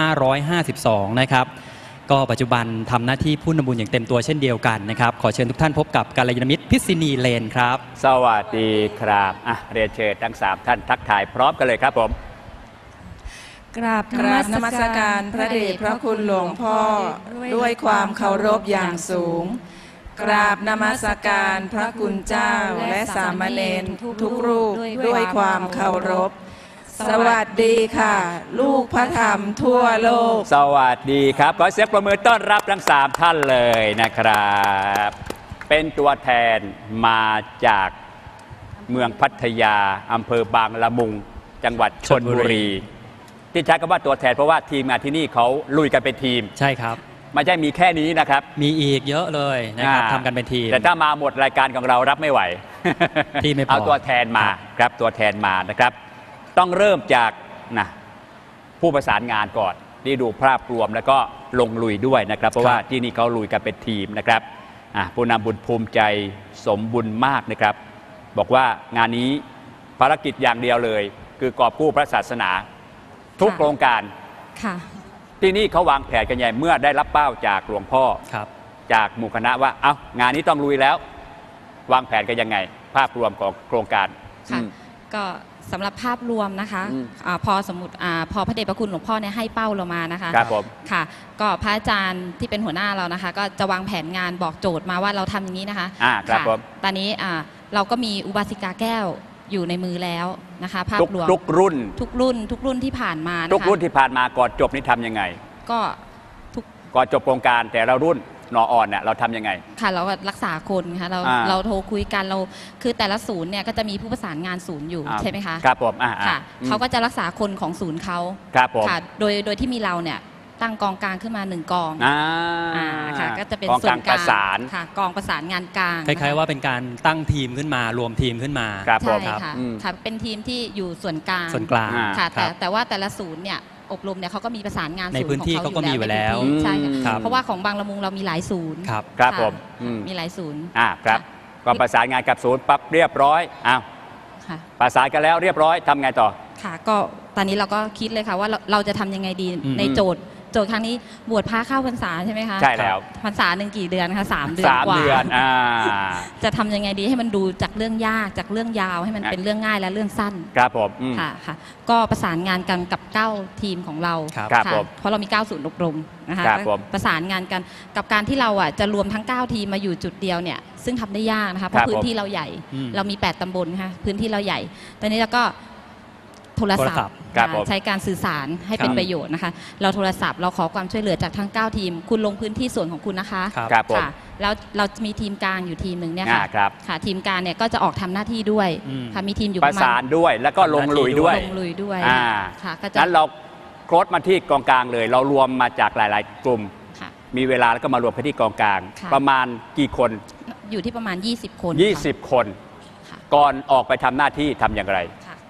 Speaker 1: 2552 นะครับก็ปัจจุบันทำหน้าที่ผู้นำบุญอย่างเต็มตัวเช่นเดียวกันนะครับขอเชิญทุกท่านพบกับกัลยาณมิตรพิษณีเลนครับ
Speaker 3: สวัสดีครับเรียนเชิญทั้ง3ท่านทักทายพร้อมกันเลยครับผม
Speaker 7: กราบนมัสการพระเดชพระคุณหลวงพ่อด้วยความเคารพอย่างสูงกราบนมัสการพระคุณเจ้าและสามเณรทุกรูปด้วยความเคารพสวัสดีค่ะลูกพระธรรมทั่วโลก
Speaker 3: สวัสดีครับขอเสียงปรบมือต้อนรับทั้ง3ท่านเลยนะครับเป็นตัวแทนมาจากเมืองพัทยาอำเภอบางละมุงจังหวัดชลบุรีที่ใช้คำว่าตัวแทนเพราะว่าทีมงานที่นี่เขาลุยกันเป็นทีม
Speaker 1: ใช่ครับ
Speaker 3: ไม่ใช่มีแค่นี้นะครับ
Speaker 1: มีอีกเยอะเลยนะครับทำกันเป็นทีม
Speaker 3: แต่ถ้ามาหมดรายการของเรารับไม่ไหว
Speaker 1: ที่ไม่พอ
Speaker 3: เอาตัวแทนมาครับตัวแทนมานะครับต้องเริ่มจากผู้ประสานงานก่อนที่ดูภาพรวมแล้วก็ลงลุยด้วยนะครับเพราะว่าที่นี่เขาลุยกันเป็นทีมนะครับผู้นำบุญภูมิใจสมบุญมากนะครับบอกว่างานนี้ภารกิจอย่างเดียวเลยคือกอบกู้พระศาสนาทุกโครงการที่นี่เขาวางแผนกันใหญ่เมื่อได้รับเป้าจากหลวงพ่อจากหมู่คณะว่าเอางานนี้ต้องลุยแล้ววางแผนกันยังไงภาพรวมของโครงการ
Speaker 8: ก็สำหรับภาพรวมนะคะพอสมมติพอพระเดชพระคุณหลวงพ่อเนี่ยให้เป้าเรามานะคะ
Speaker 3: ครับผม
Speaker 8: ค่ะก็พระอาจารย์ที่เป็นหัวหน้าเรานะคะก็จะวางแผนงานบอกโจทย์มาว่าเราทำอย่างนี้นะคะ
Speaker 3: ครับผม
Speaker 8: ตอนนี้เราก็มีอุบาสิกาแก้วอยู่ในมือแล้วนะคะภาพรวม
Speaker 3: ทุกรุ่
Speaker 8: นที่ผ่านมา
Speaker 3: ทุกรุ่นที่ผ่านมาก่อนจบนี่ทำยังไง
Speaker 8: ก็
Speaker 3: ก่อนจบโครงการแต่ละรุ่นนอเนี่ยเราทำยังไง
Speaker 8: ค่ะเรารักษาคนค่ะเราโทรคุยกันเราคือแต่ละศูนย์เนี่ยก็จะมีผู้ประสานงานศูนย์อยู่ใช่ไหมคะ
Speaker 3: ครับผม
Speaker 8: ค่ะเขาก็จะรักษาคนของศูนย์เขา
Speaker 3: ครับผม
Speaker 8: ค่ะโดยที่มีเราเนี่ยตั้งกองกลางขึ้นมา1กองค่ะก็จะเป็นส่วนกลางค่ะกองประสานงานกลาง
Speaker 1: คล้ายๆว่าเป็นการตั้งทีมขึ้นมารวมทีมขึ้นมา
Speaker 8: ใช่ค่ะเป็นทีมที่อยู่ส่วนกลางค่ะแต่ว่าแต่ละศูนย์เนี่ยอบรมเนี่ยเขาก็มีประสานงาน
Speaker 1: ในพื้นที่เขาก็มีอยู่แล้ว
Speaker 8: ใช่ค่ะเพราะว่าของบางละมุงเรามีหลายศูนย์
Speaker 3: ครับผม
Speaker 8: มีหลายศูนย์
Speaker 3: ครับก็ประสานงานกับศูนย์ปั๊บเรียบร้อยประสานกันแล้วเรียบร้อยทำไงต่อ
Speaker 8: ค่ะก็ตอนนี้เราก็คิดเลยค่ะว่าเราจะทำยังไงดีในโจทย์ครั้งนี้บวชพระเข้าพรรษาใช่ไหมคะ
Speaker 3: ใช่แล้ว
Speaker 8: พรรษาหนึ่งกี่เดือนคะ3 เดือนกว่าจะทำยังไงดีให้มันดูจากเรื่องยากจากเรื่องยาวให้มันเป็นเรื่องง่ายและเรื่องสั้น
Speaker 3: ครับผม
Speaker 8: ค่ะก็ประสานงานกันกับ9ทีมของเราเพราะเรามี9ศูนย์อบรมนะคะประสานงานกันกับการที่เราจะรวมทั้ง9ทีมมาอยู่จุดเดียวเนี่ยซึ่งทำได้ยากนะคะเพราะพื้นที่เราใหญ่เรามี8ตำบลค่ะพื้นที่เราใหญ่ตอนนี้เราก็โทรศัพท์ใช้การสื่อสารให้เป็นประโยชน์นะคะเราโทรศัพท์เราขอความช่วยเหลือจากทั้ง9ทีมคุณลงพื้นที่ส่วนของคุณนะคะ
Speaker 3: ค่ะ
Speaker 8: แล้วเราจะมีทีมกลางอยู่ทีมหนึ่งเนี่ยค่ะทีมกลางเนี่ยก็จะออกทำหน้าที่ด้วยค่ะมีทีมอยู่
Speaker 3: ประสานด้วยแล้วก็ลงลุยด้วย
Speaker 8: ค่ะ
Speaker 3: งั้นเราโคลดมาที่กองกลางเลยเรารวมมาจากหลายๆกลุ่มมีเวลาแล้วก็มารวมกันที่กองกลางประมาณกี่คน
Speaker 8: อยู่ที่ประมาณ20 คน
Speaker 3: 20 คนก่อนออกไปทำหน้าที่ทำอย่างไร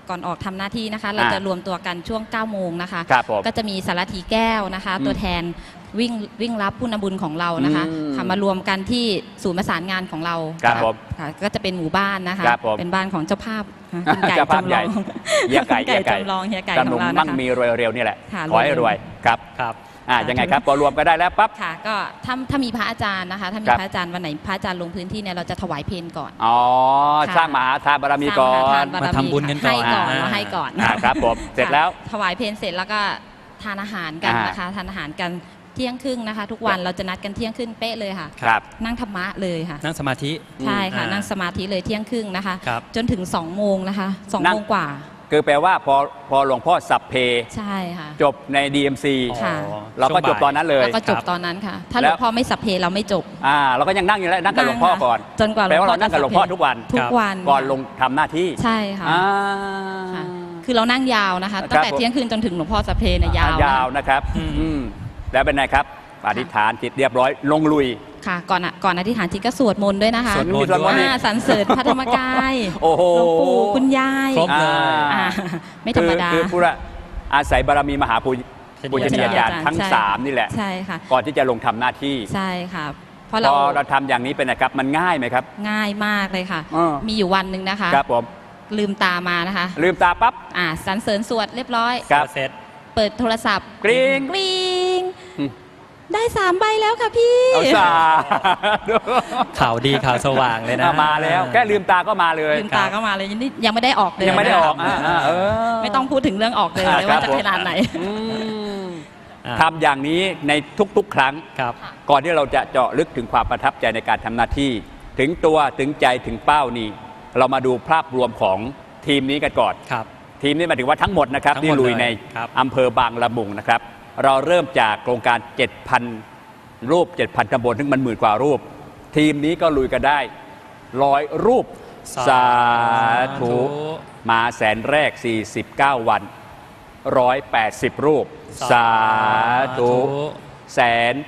Speaker 8: ก่อนออกทำหน้าที่นะคะเราจะรวมตัวกันช่วง 9 โมงนะคะก็จะมีสารถีแก้วนะคะตัวแทนวิ่งรับผู้นำบุญของเรานะคะมารวมกันที่ศูนย์ประสานงานของเราก็จะเป็นหมู่บ้านนะคะเป็นบ้านของเจ้าภาพคุณไก่จำลอง
Speaker 3: เฮียไก่
Speaker 8: จำลองเฮียไก่ของเรานะคะ
Speaker 3: มั่งมีรวยเร็วนี่แหละขอให้รวยครับยังไงครับพอรวมกันได้แล้วปั๊บ
Speaker 8: ค่ะก็ถ้ามีพระอาจารย์นะคะถ้ามีพระอาจารย์วันไหนพระอาจารย์ลงพื้นที่เนี่ยเราจะถวายเพลก่อน
Speaker 3: สร้างมหาทานบารมีก่อน
Speaker 8: มาทำบุญกันก่อนให้ก่อน
Speaker 3: ครับผมเสร็จแล้ว
Speaker 8: ถวายเพลเสร็จแล้วก็ทานอาหารกันนะคะทานอาหารกันเที่ยงครึ่งนะคะทุกวันเราจะนัดกันเที่ยงครึ่งเป๊ะเลยค่ะนั่งธรรมะเลยค่ะ
Speaker 1: นั่งสมาธิ
Speaker 8: ใช่ค่ะนั่งสมาธิเลยเที่ยงครึ่งนะคะจนถึง2 โมงนะคะ2 โมงกว่า
Speaker 3: คือแปลว่าพอหลวงพ่อสัพเพ
Speaker 8: ใช่ค่ะ
Speaker 3: จบใน DMC เราก็จบตอนนั้นเลย
Speaker 8: แล้วก็จบตอนนั้นค่ะถ้าหลวงพ่อไม่สัพเพเราไม่จบ
Speaker 3: เราก็ยังนั่งอยู่แล้วนั่งกับหลวงพ่อก่อน
Speaker 8: จนกว่า
Speaker 3: แปลว่าเรานั่งกับหลวงพ่อทุกวันก่อนลงทำหน้าที่
Speaker 8: ใช่ค่ะคือเรานั่งยาวนะคะตั้งแต่เที่ยงคืนจนถึงหลวงพ่อสัพเพเนี่ยย
Speaker 3: าวนะครับแล้วเป็นไงครับอธิษฐานจิตเรียบร้อยลงลุย
Speaker 8: ค่ะก่อนอธิษฐานจิตก็สวดมนต์ด้วยนะคะ
Speaker 3: สวดมนต์
Speaker 8: สรรเสริญพระธรรมกาย
Speaker 3: หลวง
Speaker 8: ปู่คุณยาย
Speaker 1: ครบเลย
Speaker 8: ไม่ธรรมดา
Speaker 3: คือผู้อาศัยบารมีมหาปุญญาญาณทั้ง3นี่แหละ
Speaker 8: ใช่ค่ะ
Speaker 3: ก่อนที่จะลงทำหน้าที่
Speaker 8: ใช่ค่ะ
Speaker 3: พอเราทำอย่างนี้เป็นนะครับมันง่ายไหมครับ
Speaker 8: ง่ายมากเลยค่ะมีอยู่วันหนึ่งนะคะ
Speaker 3: ครับผม
Speaker 8: ลืมตามานะคะ
Speaker 3: ลืมตาปั๊บ
Speaker 8: สรรเสริญสวดเรียบร้อย
Speaker 3: เสร็จ
Speaker 8: เปิดโทรศัพท์
Speaker 3: กริ๊ง
Speaker 8: ได้3 ใบแล้วค่ะพี่
Speaker 1: ข่าวดีข่าวสว่างเลยนะ
Speaker 3: มาแล้วแค่ลืมตาก็มาเลย
Speaker 8: ลืมตาก็มาเลยยังไม่ได้ออกเลย
Speaker 3: ยังไม่ได้ออก
Speaker 8: ไม่ต้องพูดถึงเรื่องออกเลยว่าจะขนาดไหน
Speaker 3: ทำอย่างนี้ในทุกๆครั้งก่อนที่เราจะเจาะลึกถึงความประทับใจในการทำหน้าที่ถึงตัวถึงใจถึงเป้านี่เรามาดูภาพรวมของทีมนี้กันก่อนทีมนี้หมายถึงว่าทั้งหมดนะครับที่ลุยในอำเภอบางละมุงนะครับเราเริ่มจากโครงการ 7,000 รูป 7,000 ตำบลซึ่งมัน10,000 กว่ารูปทีมนี้ก็ลุยกันได้100 รูปสาธุมาแสนแรก49 วัน180 รูปสาธุแส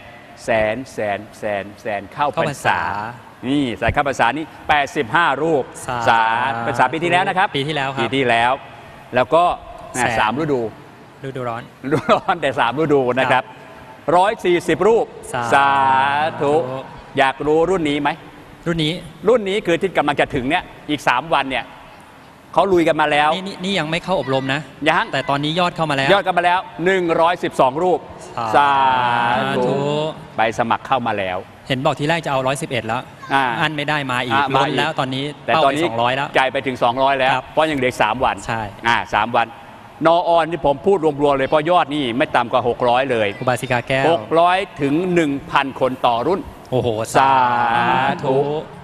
Speaker 3: นเข้าพรรษานี่ใส่เข้าพรรษานี่85 รูปพรรษาปีที่แล้วนะครับ
Speaker 1: ปีที่แล้ว
Speaker 3: แล้วก็3 ฤดู
Speaker 1: ร้อน
Speaker 3: แต่3 ฤดูนะครับ140 รูปสาธุอยากรู้รุ่นนี้ไหม
Speaker 1: รุ่นนี้
Speaker 3: คือที่กำลังจะถึงเนี่ยอีก3 วันเนี่ยเขาลุยกันมาแล้ว
Speaker 1: นี่ยังไม่เข้าอบรมนะ
Speaker 3: ยัง
Speaker 1: แต่ตอนนี้ยอดเข้ามาแล้ว
Speaker 3: 112 รูปสาธุใบสมัครเข้ามาแล้ว
Speaker 1: เห็นบอกทีแรกจะเอา111แล้วอันไม่ได้มาอีกล้นแล้วตอนนี้
Speaker 3: แต่ตอนนี้200แล้วจ่ายไปถึง200แล้วเพราะยังเหลือ3 วัน
Speaker 1: ใช่
Speaker 3: 3 วันนออนที่ผมพูดรวมๆเลยเพราะยอดนี่ไม่ต่ำกว่า600เลย
Speaker 1: อุบาสิกาแก้ว
Speaker 3: 600 ถึง 1,000 คนต่อรุ่น
Speaker 1: โอ้โห
Speaker 3: สาธุ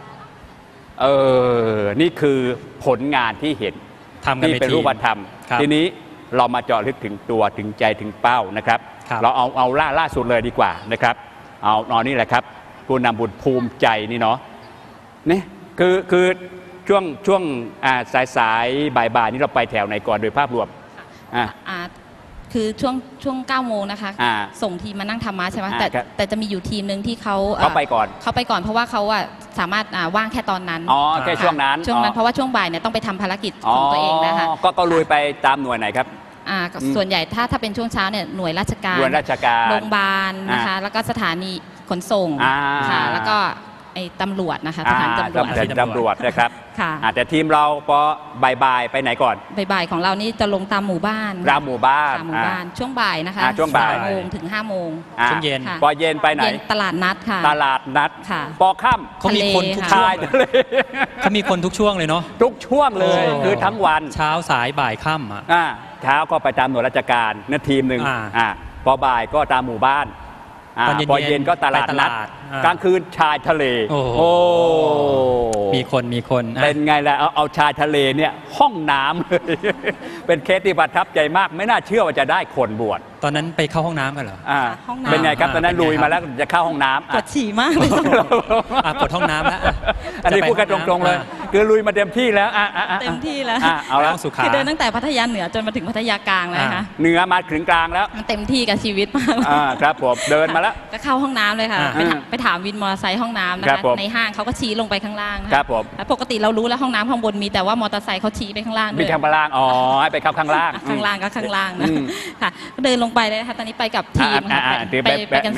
Speaker 3: นี่คือผลงานที่เห็นที่เป็นรูปธรรมทีนี้เรามาเจาะลึกถึงตัวถึงใจถึงเป้านะครับเราเอาล่าสุดเลยดีกว่านะครับเอานี่แหละครับผู้นำบุญภูมิใจนี่เนาะนี่คือช่วงสายบ่ายนี่เราไปแถวไหนก่อนโดยภาพรวม
Speaker 8: คือช่วง9 โมงนะคะส่งทีมมานั่งธรรมะใช่ไหมแต่จะมีอยู่ทีมหนึ่งที่เขา
Speaker 3: ไปก่อน
Speaker 8: เพราะว่าเขาสามารถว่างแค่ตอนนั้น
Speaker 3: แค่ช่วงนั้น
Speaker 8: เพราะว่าช่วงบ่ายเนี่ยต้องไปทำภารกิจของตัวเองนะคะ
Speaker 3: ก็ลุยไปตามหน่วยไหนครับ
Speaker 8: ส่วนใหญ่ถ้าเป็นช่วงเช้าเนี่ยหน่วยราชการโรงพยาบาลนะคะแล้วก็สถานีขนส่งค่ะแล้วก็ตำรวจนะคะทหารตำ
Speaker 3: รวจนะครับแต่ทีมเราพอบ่ายไปไหนก่อน
Speaker 8: บ่ายของเรานี่จะลงตามหมู่บ้าน
Speaker 3: หมู่บ้
Speaker 8: านช่วงบ่ายนะคะ
Speaker 3: ช่วงบ่าย
Speaker 8: 3 โมงถึง5 โมง
Speaker 1: ช่วงเย็น
Speaker 3: พอเย็นไปไหน
Speaker 8: ตลาดนัดค่ะ
Speaker 3: ตลาดนัดพอค่ำ
Speaker 1: เขามีคนทุกช่วงเขามีคนทุกช่วงเลยเนาะ
Speaker 3: ทุกช่วงเลยคือทั้งวัน
Speaker 1: เช้าสายบ่ายค่
Speaker 3: ำเช้าก็ไปตามหน่วยราชการนั่นทีมหนึ่งพอบ่ายก็ตามหมู่บ้านพอเย็นก็ตลาดนัดกลางคืนชายทะเล
Speaker 1: โอ้มีคน
Speaker 3: เป็นไงล่ะเอาชายทะเลเนี่ยห้องน้ำเลยเป็นเคสที่ประทับใจมากไม่น่าเชื่อว่าจะได้คนบวช
Speaker 1: ตอนนั้นไปเข้าห้องน้ำกันเหรอ
Speaker 3: เป็นไงครับตอนนั้นลุยมาแล้วจะเข้าห้องน้ำ
Speaker 8: ปวดฉี่มากเลย
Speaker 1: ปวดห้องน้ำแล้ว
Speaker 3: อันนี้พูดกันตรงๆเลยคือลุยมาเต็มที่แล้ว
Speaker 8: เต็มที่แล้ว
Speaker 3: เอาแล้ว
Speaker 1: สุขา
Speaker 8: คือเดินตั้งแต่พัทยาเหนือจนมาถึงพัทยากลางเลยค่ะ
Speaker 3: เหนือมาถึงกลางแล้ว
Speaker 8: มันเต็มที่กับชีวิตมาก
Speaker 3: ครับผมเดินมาแล้ว
Speaker 8: ก็เข้าห้องน้ำเลยค่ะไปถามวินมอเตอร์ไซค์ห้องน้ำนะคะในห้างเขาก็ชี้ลงไปข้างล่าง
Speaker 3: ครับผม
Speaker 8: ปกติเรารู้แล้วห้องน้ำข้างบนมีแต่ว่ามอเตอร์ไซค์เขาชี้ไปข้างล่าง
Speaker 3: มีข้างล่างให้ไปเข้าข้างล่าง
Speaker 8: ข้างล่างก็ข้างล่างนะค่ะก็เดินลงไปเลยนะคะตอนนี้ไปกับทีมไปกัน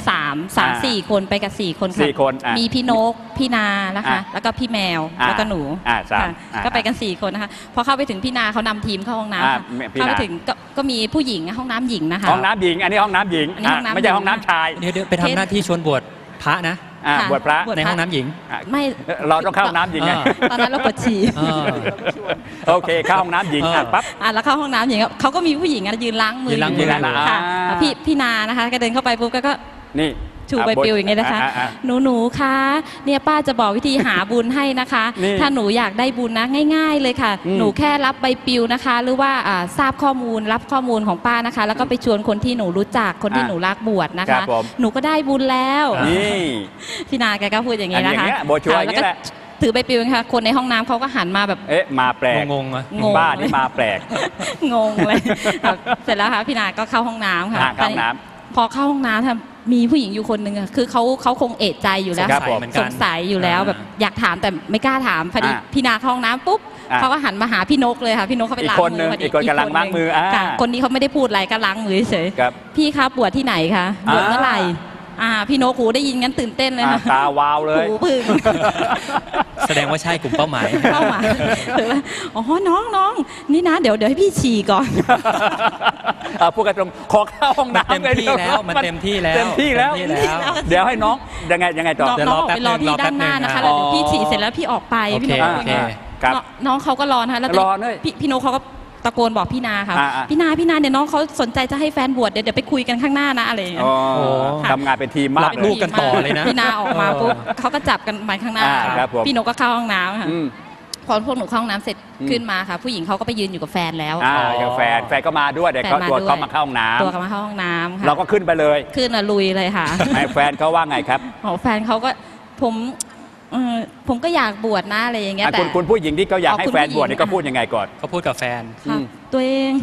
Speaker 8: 3-4 คนไปกับ4 คนค่ะมีพี่นกพี่นานะคะแล้วก็พี่แมวแล้วก็หนูก็ไปกัน4 คนนะคะพอเข้าไปถึงพี่นาเขานำทีมเข้าห้องน้ำเข้าไปถึงก็มีผู้หญิงห้องน้ำหญิงนะคะ
Speaker 3: ห้องน้ำหญิงอันนี้ห้องน้ำหญิงไม่ใช่ห้องน้ำชาย
Speaker 1: เดี๋ยวไปทำหน้าที่ชวนบวชพระนะ
Speaker 3: บวชพระ
Speaker 1: ในห้องน้ำหญิง
Speaker 8: ไม่
Speaker 3: เราต้องเข้าห้องน้ำหญิงไง
Speaker 8: ตอนนั้นเราปวดฉี่
Speaker 3: โอเคเข้าห้องน้ำหญิงปั๊บ
Speaker 8: แล้วเข้าห้องน้ำหญิงเขาก็มีผู้หญิงยืนล้างมือค่ะพี่นานะคะก็เดินเข้าไปปุ๊บก็
Speaker 3: นี่
Speaker 8: ชูใบปลิวอย่างเงี้ยนะคะหนูคะเนี่ยป้าจะบอกวิธีหาบุญให้นะคะถ้าหนูอยากได้บุญนะง่ายๆเลยค่ะหนูแค่รับใบปลิวนะคะหรือว่าทราบข้อมูลรับข้อมูลของป้านะคะแล้วก็ไปชวนคนที่หนูรู้จักคนที่หนูรักบวชนะคะหนูก็ได้บุญแล้วพี่นาแกก็พูดอย่างงี้นะคะแล้วก็ถือใบปลิวค่ะคนในห้องน้ำเขาก็หันมาแบบ
Speaker 3: มาแปลก
Speaker 1: งง
Speaker 3: บ้านี่มาแปลก
Speaker 8: งงเลยเสร็จแล้วค่ะพี่นาก็เข้าห้องน้ำค่ะพอเข้าห้องน้ำมีผู้หญิงอยู่คนหนึ่งคือเขาคงเอะใจอยู่แล้วสงสัยอยู่แล้วแบบอยากถามแต่ไม่กล้าถามพอดีพี่นาเข้าห้องน้ำปุ๊บเขาก็หันมาหาพี่นกเลยค่ะพี่นกเขาไปล้างมือ
Speaker 3: อีกคนกำลังล้างมือ
Speaker 8: คนนี้เขาไม่ได้พูดอะไรก็ล้างมือเฉยพี่ครับบวชที่ไหนคะบวชเมื่อไหร่พี่นกหูได้ยินงั้นตื่นเต้นเลยค่ะ
Speaker 3: ตาวาวเลย
Speaker 8: หูพึ่ง
Speaker 1: แสดงว่าใช่กลุ่มเป้าหมาย
Speaker 8: ถือว่าน้องนี่นะเดี๋ยวให้พี่ฉี่ก่อน
Speaker 3: พูดกันตรงขอเข้าห้องน้ำ
Speaker 1: เต็มที่แล้วมันเต็มที่แล้ว
Speaker 3: เดี๋ยวให้น้องยังไงต่อ
Speaker 8: น้องไปรอพี่ด้านหน้านะคะแล้วเดี๋ยวพี่ฉี่เสร็จแล้วพี่ออกไปพี่นกน้องเขาก็รอนะคะแล้วพี่นกเขาก็ตะโกนบอกพี่นาค่ะพี่นาเนี่ยน้องเขาสนใจจะให้แฟนบวชเดี๋ยวไปคุยกันข้างหน้านะอะไรอย่างเงี้ย
Speaker 3: ทำงานเป็นทีมมาก
Speaker 1: ลูกกันต่อเลยนะ
Speaker 8: พี่นาออกมาปุ๊บเขาก็จับกันไปข้างหน้าพี่นกก็เข้าห้องน้ำค่ะพอพวกหนูเข้าห้องน้ำเสร็จขึ้นมาค่ะผู้หญิงเขาก็ไปยืนอยู่กับแฟนแล้ว
Speaker 3: กับแฟนก็มาด้วยเด็กเขาตัวเขามาเข้าห้องน้ำ
Speaker 8: ตัวเขามาเข้าห้องน้ำค่ะ
Speaker 3: เราก็ขึ้นไปเลย
Speaker 8: ขึ้นลุยเลยค่ะ
Speaker 3: แฟนเขาว่าไงครับ
Speaker 8: แฟนเขาก็ผมก็อยากบวชนะอะไรอย่างเงี้ยแต่
Speaker 3: คุณผู้หญิงที่เขาอยากให้แฟนบวชนี่ก็พูดยังไงก่อน
Speaker 1: เขาพูดกับแฟน
Speaker 8: ตัวเอง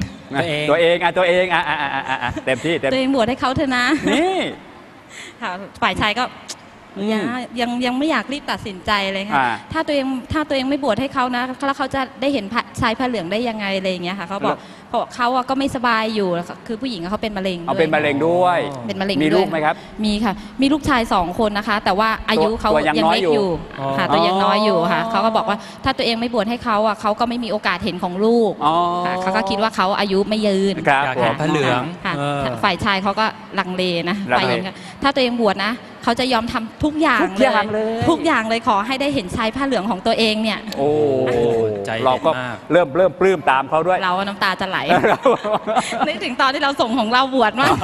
Speaker 3: เต็มที่
Speaker 8: ตัวเองบวชให้เขาเถอะนะ
Speaker 3: นี่
Speaker 8: ค่ะฝ่ายชายก็ยังไม่อยากรีบตัดสินใจเลยค่ะถ้าตัวเองไม่บวชให้เขานะแล้วเขาจะได้เห็นชายผ้าเหลืองได้ยังไงอะไรอย่างเงี้ยค่ะเขาบอกเขาก็ไม่สบายอยู่คือผู้หญิงเขาเป็นมะเร็ง
Speaker 3: เป็นมะเร็งด้วย
Speaker 8: เป็นมะเร็ง
Speaker 3: มีลูกไหมครับ
Speaker 8: มีค่ะมีลูกชาย2 คนนะคะแต่ว่าอายุเขายังเล็กอยู่ค่ะตัวยังน้อยอยู่ค่ะเขาก็บอกว่าถ้าตัวเองไม่บวชให้เขาเขาก็ไม่มีโอกาสเห็นของลูกเขาก็คิดว่าเขาอายุไม่ยืน
Speaker 1: ผ้าเหลือง
Speaker 8: ฝ่ายชายเขาก็ลังเลนะฝ่ายหญิงถ้าตัวเองบวชนะเขาจะยอมทำทุกอย่างเลยขอให้ได้เห็นชายผ้าเหลืองของตัวเองเนี่ย
Speaker 3: เราก็เริ่มปลื้มตามเขาด้วย
Speaker 8: เราน้ำตาจะไหลนึกถึงตอนที่เราส่งของเราบวชมาก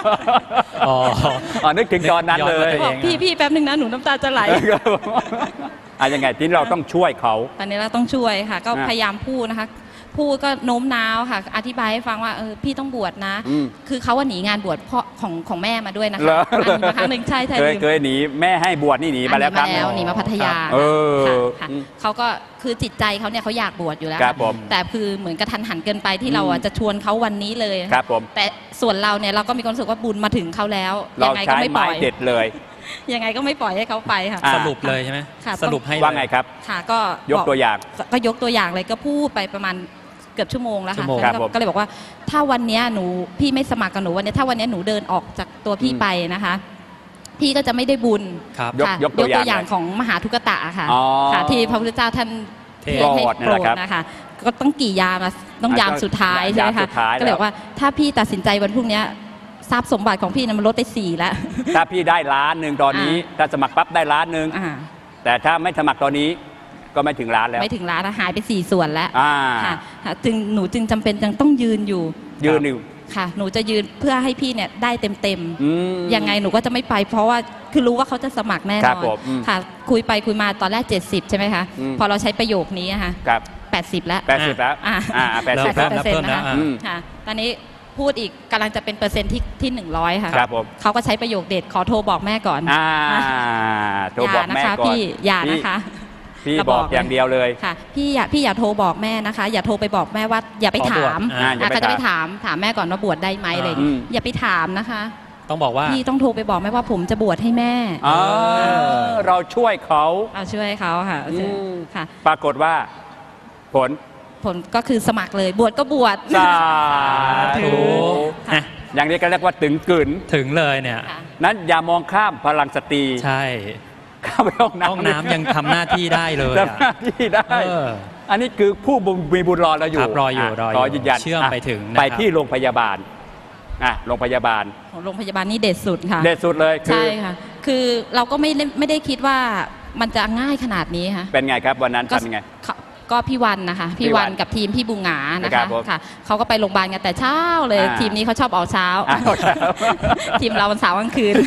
Speaker 3: นึกถึงตอนนั้นเลย
Speaker 8: พี่แป๊บนึงนะหนูน้ำตาจะไหล
Speaker 3: ยังไงที่เราต้องช่วยเขา
Speaker 8: ตอนนี้เราต้องช่วยค่ะก็พยายามพูดนะคะพูดก็โน้มน้าวค่ะอธิบายให้ฟังว่าพี่ต้องบวชนะคือเขาหนีงานบวชเพราะของแม่มาด้วยนะคะครั้งหนึ่งใช่
Speaker 3: เคยหนีแม่ให้บวชนี่หนีมาแล้ว
Speaker 8: หนีมาพัทยาเขาก็คือจิตใจเขาเนี่ยเขาอยากบวชอยู่แล้วแต่คือเหมือนกระทันหันเกินไปที่เราจะชวนเขาวันนี้เลยแต่ส่วนเราเนี่ยเราก็มีความรู้สึกว่าบุญมาถึงเขาแล้ว
Speaker 3: ยังไงก็ไม่ปล่อยเด็ดเลย
Speaker 8: ยังไงก็ไม่ปล่อยให้เขาไปค่ะ
Speaker 1: สรุปเลยใช่ไหมสรุปให้
Speaker 3: ว่าไงครับ
Speaker 8: ค่ะก็
Speaker 3: ยกตัวอย่าง
Speaker 8: เลยก็พูดไปประมาณเกือบชั่วโมงแล้วค่ะก็เลยบอกว่าถ้าวันนี้พี่ไม่สมัครกับหนูวันนี้ถ้าวันนี้หนูเดินออกจากตัวพี่ไปนะคะพี่ก็จะไม่ได้บุญ
Speaker 3: ยกตัว
Speaker 8: อย่างของมหาทุกตะค่ะที่พระพุทธเจ้าท่าน
Speaker 3: เทศให้โปรด
Speaker 8: นะคะก็ต้องกี่ยามต้องยามสุดท้ายใช่ไหมคะก็เลยว่าถ้าพี่ตัดสินใจวันพรุ่งนี้ทรัพย์สมบัติของพี่มันลดไป4แล้ว
Speaker 3: ถ้าพี่ได้1,000,000ตอนนี้ถ้าสมัครปั๊บได้1,000,000แต่ถ้าไม่สมัครตอนนี้ก็ไม่ถึงล้านแล้ว
Speaker 8: ไม่ถึงล้านหายไป4 ส่วนแล้วค่ะหนูจึงจำเป็นต้องยืนอยู่ค่ะหนูจะยืนเพื่อให้พี่เนี่ยได้เต็มยังไงหนูก็จะไม่ไปเพราะว่าคือรู้ว่าเขาจะสมัครแน่นอนค่ะคุยไปคุยมาตอนแรก70ใช่ไหมคะพอเราใช้ประโยคนี้ค่ะ80แล้ว
Speaker 3: 80แล้ว
Speaker 8: 80%นะคะค่ะตอนนี้พูดอีกกำลังจะเป็นเปอร์เซ็นต์ที่100ค่ะเขาก็ใช้ประโยคเด็ดขอโทรบอกแม่ก่อน
Speaker 3: โทรบอกแม่ก่อน
Speaker 8: พี่อย่านะคะ
Speaker 3: พี่บอกอย่างเดียวเลย
Speaker 8: ค่ะพี่อย่าโทรบอกแม่นะคะ อย่าโทรไปบอกแม่ว่าอย่าไปถามก็จะไปถามแม่ก่อนว่าบวชได้ไหมอะไรอย่าไปถามนะคะ
Speaker 1: ต้องบอกว่า
Speaker 8: พี่ต้องโทรไปบอกแม่ว่าผมจะบวชให้แม่
Speaker 3: เราช่วยเขา
Speaker 8: ช่วยเขาค่ะ
Speaker 3: ปรากฏว่าผล
Speaker 8: ก็คือสมัครเลยบวชก็บวช
Speaker 3: สาธุอย่างนี้ก็เรียกว่าถึงกึ๋น
Speaker 1: ถึงเลยเนี่ย
Speaker 3: นั้นอย่ามองข้ามพลังสตรี
Speaker 1: ใช่
Speaker 3: ข้ามไปห้อง
Speaker 1: น้ำยังทำหน้าที่ได้เลย
Speaker 3: ทำหน้าที่ได้อันนี้คือผู้มีบุญรอเราอยู่
Speaker 1: รอ
Speaker 3: ยืนยัน
Speaker 1: เชื่อมไปถึง
Speaker 3: ไปที่โรงพยาบาลโรงพยาบาล
Speaker 8: นี่เด็ดสุดค่ะ
Speaker 3: เด็ดสุดเลย
Speaker 8: ใช่ค่ะคือเราก็ไม่ได้คิดว่ามันจะง่ายขนาดนี้ค่ะ
Speaker 3: เป็นไงครับวันนั้นทำยังไง
Speaker 8: ก็พี่วันนะคะพี่วันกับทีมพี่บุงหงานะคะค่ะเขาก็ไปโรงพยาบาลกันแต่เช้าเลยทีมนี้เขาชอบออกเช้าทีมเราวันเสาร์กลางคืน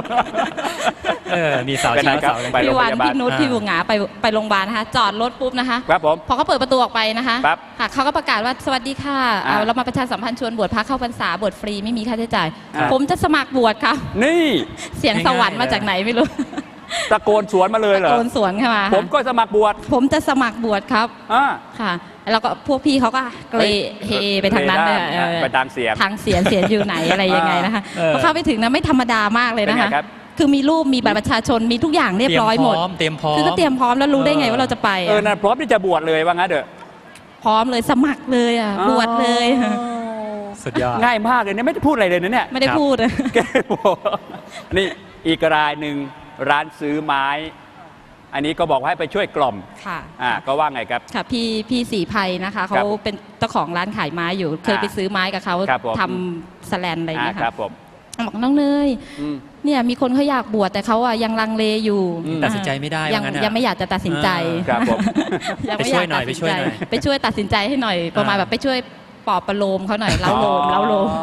Speaker 1: มีเสาร์เช้า
Speaker 8: พี่วันพี่นุชพี่บุงหงาไปโรงพยาบาลนะคะจอดรถปุ๊บนะคะ
Speaker 3: ครับผม
Speaker 8: พอเขาเปิดประตูออกไปนะคะค่ะเขาก็ประกาศว่าสวัสดีค่ะเรามาประชาสัมพันธ์ชวนบวชพระเข้าพรรษาบวชฟรีไม่มีค่าใช้จ่ายผมจะสมัครบวชค่ะ
Speaker 3: นี่
Speaker 8: เสียงสวรรค์มาจากไหนไม่รู้
Speaker 3: ตะโกนสวนมาเลยเหรอ
Speaker 8: ตะโกนสวนค่ะ
Speaker 3: ผมก็สมัครบวช
Speaker 8: ผมจะสมัครบวชครับค่ะแล้วก็พวกพี่เขาก็เกรเฮไปทางนั้นเลย
Speaker 3: ไปทางเสียง
Speaker 8: อยู่ไหนอะไรยังไงนะคะพอเข้าไปถึงนะไม่ธรรมดามากเลยนะคะคือมีรูปมีบัตรประชาชนมีทุกอย่างเรียบร้อยหมด
Speaker 1: เตรียมพร้อม
Speaker 8: คือก็เตรียมพร้อมแล้วรู้ได้ไงว่าเราจะไป
Speaker 3: นั่นพร้อมที่จะบวชเลยว่างั้นเถอะ
Speaker 8: พร้อมเลยสมัครเลยบวชเลย
Speaker 1: สุดยอด
Speaker 3: ง่ายมากเลยเนี่ยไม่ได้พูดอะไรเลยนะเนี่ย
Speaker 8: ไม่ได้พูด
Speaker 3: นี่อีกรายหนึ่งร้านซื้อไม้อันนี้ก็บอกให้ไปช่วยกล่อม
Speaker 8: ค่ะ
Speaker 3: ก็ว่าไงครับ
Speaker 8: ค่ะพี่ศรีไพนะคะเขาเป็นเจ้าของร้านขายไม้อยู่เคยไปซื้อไม้กับเขาทำสแลนอะไรอย่างเงี้ยค่ะบอกน้องเนยเนี่ยมีคนเขาอยากบวชแต่เขายังลังเลอยู่
Speaker 1: ตัดสินใจไม่ได้
Speaker 8: ยังไม่อยากจะตัดสินใจ
Speaker 1: ไปช่วยหน่อยไป
Speaker 8: ช่วยตัดสินใจให้หน่อยประมาณแบบไปช่วยปอบประโลมเขาหน่อยเล้าโลม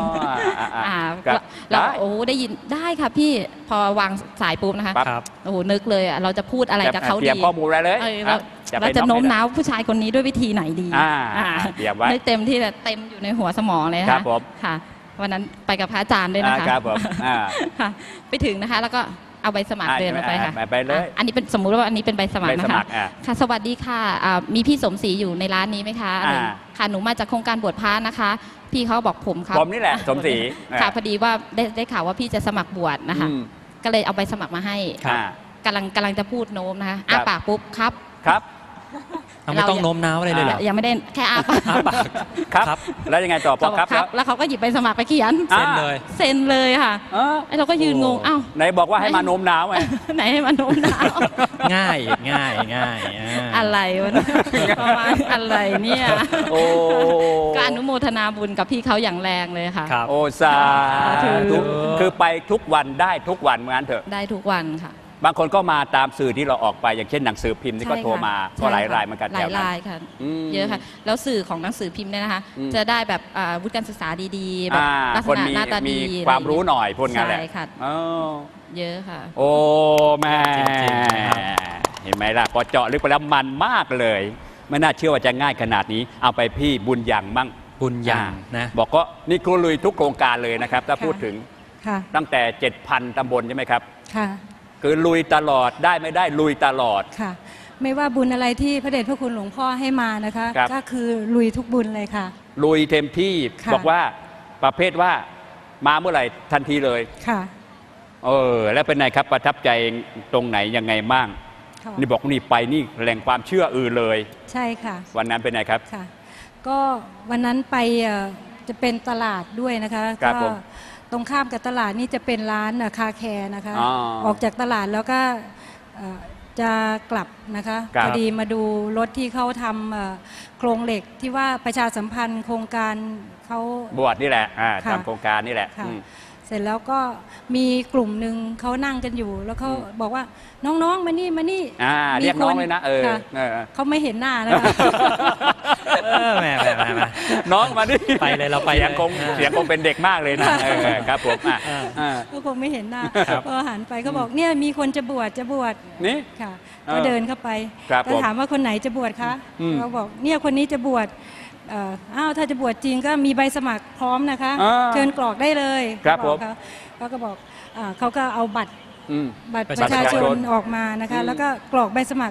Speaker 8: แล้วโอ้ได้ยินได้ค่ะพี่พอวางสายปุ๊บนะคะโอ้โหนึกเลยเราจะพูดอะไรกับเขาดี
Speaker 3: เตรียมข้อมูลอะไรเลย
Speaker 8: เราจะโน้มน้าวผู้ชายคนนี้ด้วยวิธีไหนดีได้เต็มที่เต็มอยู่ในหัวสมองเลยนะคะค่ะวันนั้นไปกับพระอาจารย์ด้วยนะคะไปถึงนะคะแล้วก็เอาใบสมัครเดินไปค่ะ
Speaker 3: ไปเลย
Speaker 8: อันนี้เป็นสมมุติว่าอันนี้เป็นใบสมัครนะคะค่ะสวัสดีค่ะมีพี่สมศรีอยู่ในร้านนี้ไหมคะค่ะหนูมาจากโครงการบวชพระนะคะพี่เขาบอกผมครับ
Speaker 3: ผมนี่แหละสมศรี
Speaker 8: ค่ะพอดีว่าได้ข่าวว่าพี่จะสมัครบวชนะคะก็เลยเอาใบสมัครมาให้กำลังจะพูดโน้มนะคะปากปุ๊บครับ
Speaker 1: ไม่ต้องโน้มน้าวอะไรเลยเหรอ
Speaker 8: ยังไม่ได้แค่ปาก
Speaker 3: ครับแล้วยังไงต่อพอครับ
Speaker 8: แล้วเขาก็หยิบใบสมัครไปเขียน
Speaker 1: เซ็
Speaker 8: นเลยค่ะเราก็ยืนงงอ้าว
Speaker 3: ไหนบอกว่าให้มาโน้มน้าวไง
Speaker 8: ไหนให้มาโน้มน้าว
Speaker 1: ง่าย
Speaker 8: อะไรวะประมาณอะไรเนี่ยก็อนุโมทนาบุญกับพี่เขาอย่างแรงเลยค่ะ
Speaker 3: โอ้สาธุคือไปทุกวันได้ทุกวันเหมือนเถอะ
Speaker 8: ได้ทุกวันค่ะ
Speaker 3: บางคนก็มาตามสื่อที่เราออกไปอย่างเช่นหนังสือพิมพ์นี่ก็โทรมาก็หลายรายเหมือนกัน
Speaker 8: หลายรายค่ะเยอะค่ะแล้วสื่อของหนังสือพิมพ์เนี่ยนะคะจะได้แบบวุฒิการศึกษาดีๆแบบลักษณะหน้าตาดี
Speaker 3: มีความรู้หน่อยพูดงั้นแหละ
Speaker 8: ใช่ค่ะเยอะค่ะ
Speaker 3: โอ้แม่เห็นไหมล่ะพอเจาะลึกไปแล้วมันมากเลยไม่น่าเชื่อว่าจะง่ายขนาดนี้เอาไปพี่บุญยังมั่ง
Speaker 1: บุญยังนะ
Speaker 3: บอกก็นี่ครูลุยทุกโครงการเลยนะครับถ้าพูดถึงตั้งแต่ 7,000 ตำบลใช่ไหมครับ
Speaker 4: ค่ะ
Speaker 3: คือลุยตลอดได้ไม่ได้ลุยตลอด
Speaker 4: ค่ะไม่ว่าบุญอะไรที่พระเดชพระคุณหลวงพ่อให้มานะคะก็คือลุยทุกบุญเลยค่ะ
Speaker 3: ลุยเต็มที่บอกว่าประเภทว่ามาเมื่อไหร่ทันทีเลย
Speaker 4: ค่ะ
Speaker 3: แล้วเป็นไงครับประทับใจตรงไหนยังไงบ้างนี่บอกนี่ไปนี่แหล่งความเชื่ออื่นเลย
Speaker 4: ใช่ค่ะ
Speaker 3: วันนั้นเป็นไงครับ
Speaker 4: ค่ะก็วันนั้นไปจะเป็นตลาดด้วยนะคะก็ตรงข้ามกับตลาดนี่จะเป็นร้านคาแคร์นะคะออกจากตลาดแล้วก็จะกลับนะคะพอดีมาดูรถที่เขาทำโครงเหล็กที่ว่าประชาสัมพันธ์โครงการเขา
Speaker 3: บวชนี่แหละทำโครงการนี่แหละ
Speaker 4: เสร็จแล้วก็มีกลุ่มหนึ่งเขานั่งกันอยู่แล้วเขาบอกว่าน้องๆมานี่
Speaker 3: เรียกน้องเลยนะ
Speaker 4: เขาไม่เห็นหน้านะคะ
Speaker 1: แม่
Speaker 3: น้องมานี่
Speaker 1: ไปเลยเราไป
Speaker 3: เสียงคงเป็นเด็กมากเลยนะครับผม
Speaker 4: ก็คงไม่เห็นหน้าพอหันไปก็บอกเนี่ยมีคนจะบวช
Speaker 3: นี่
Speaker 4: ค่ะก็เดินเข้าไปก็ถามว่าคนไหนจะบวชคะเขาบอกเนี่ยคนนี้จะบวชถ้าจะบวชจริงก็มีใบสมัครพร้อมนะคะเชิญกรอกได้เลย
Speaker 3: ครับผม
Speaker 4: เขาก็บอกเขาก็เอาบัตรประชาชนออกมานะคะแล้วก็กรอกใบสมัคร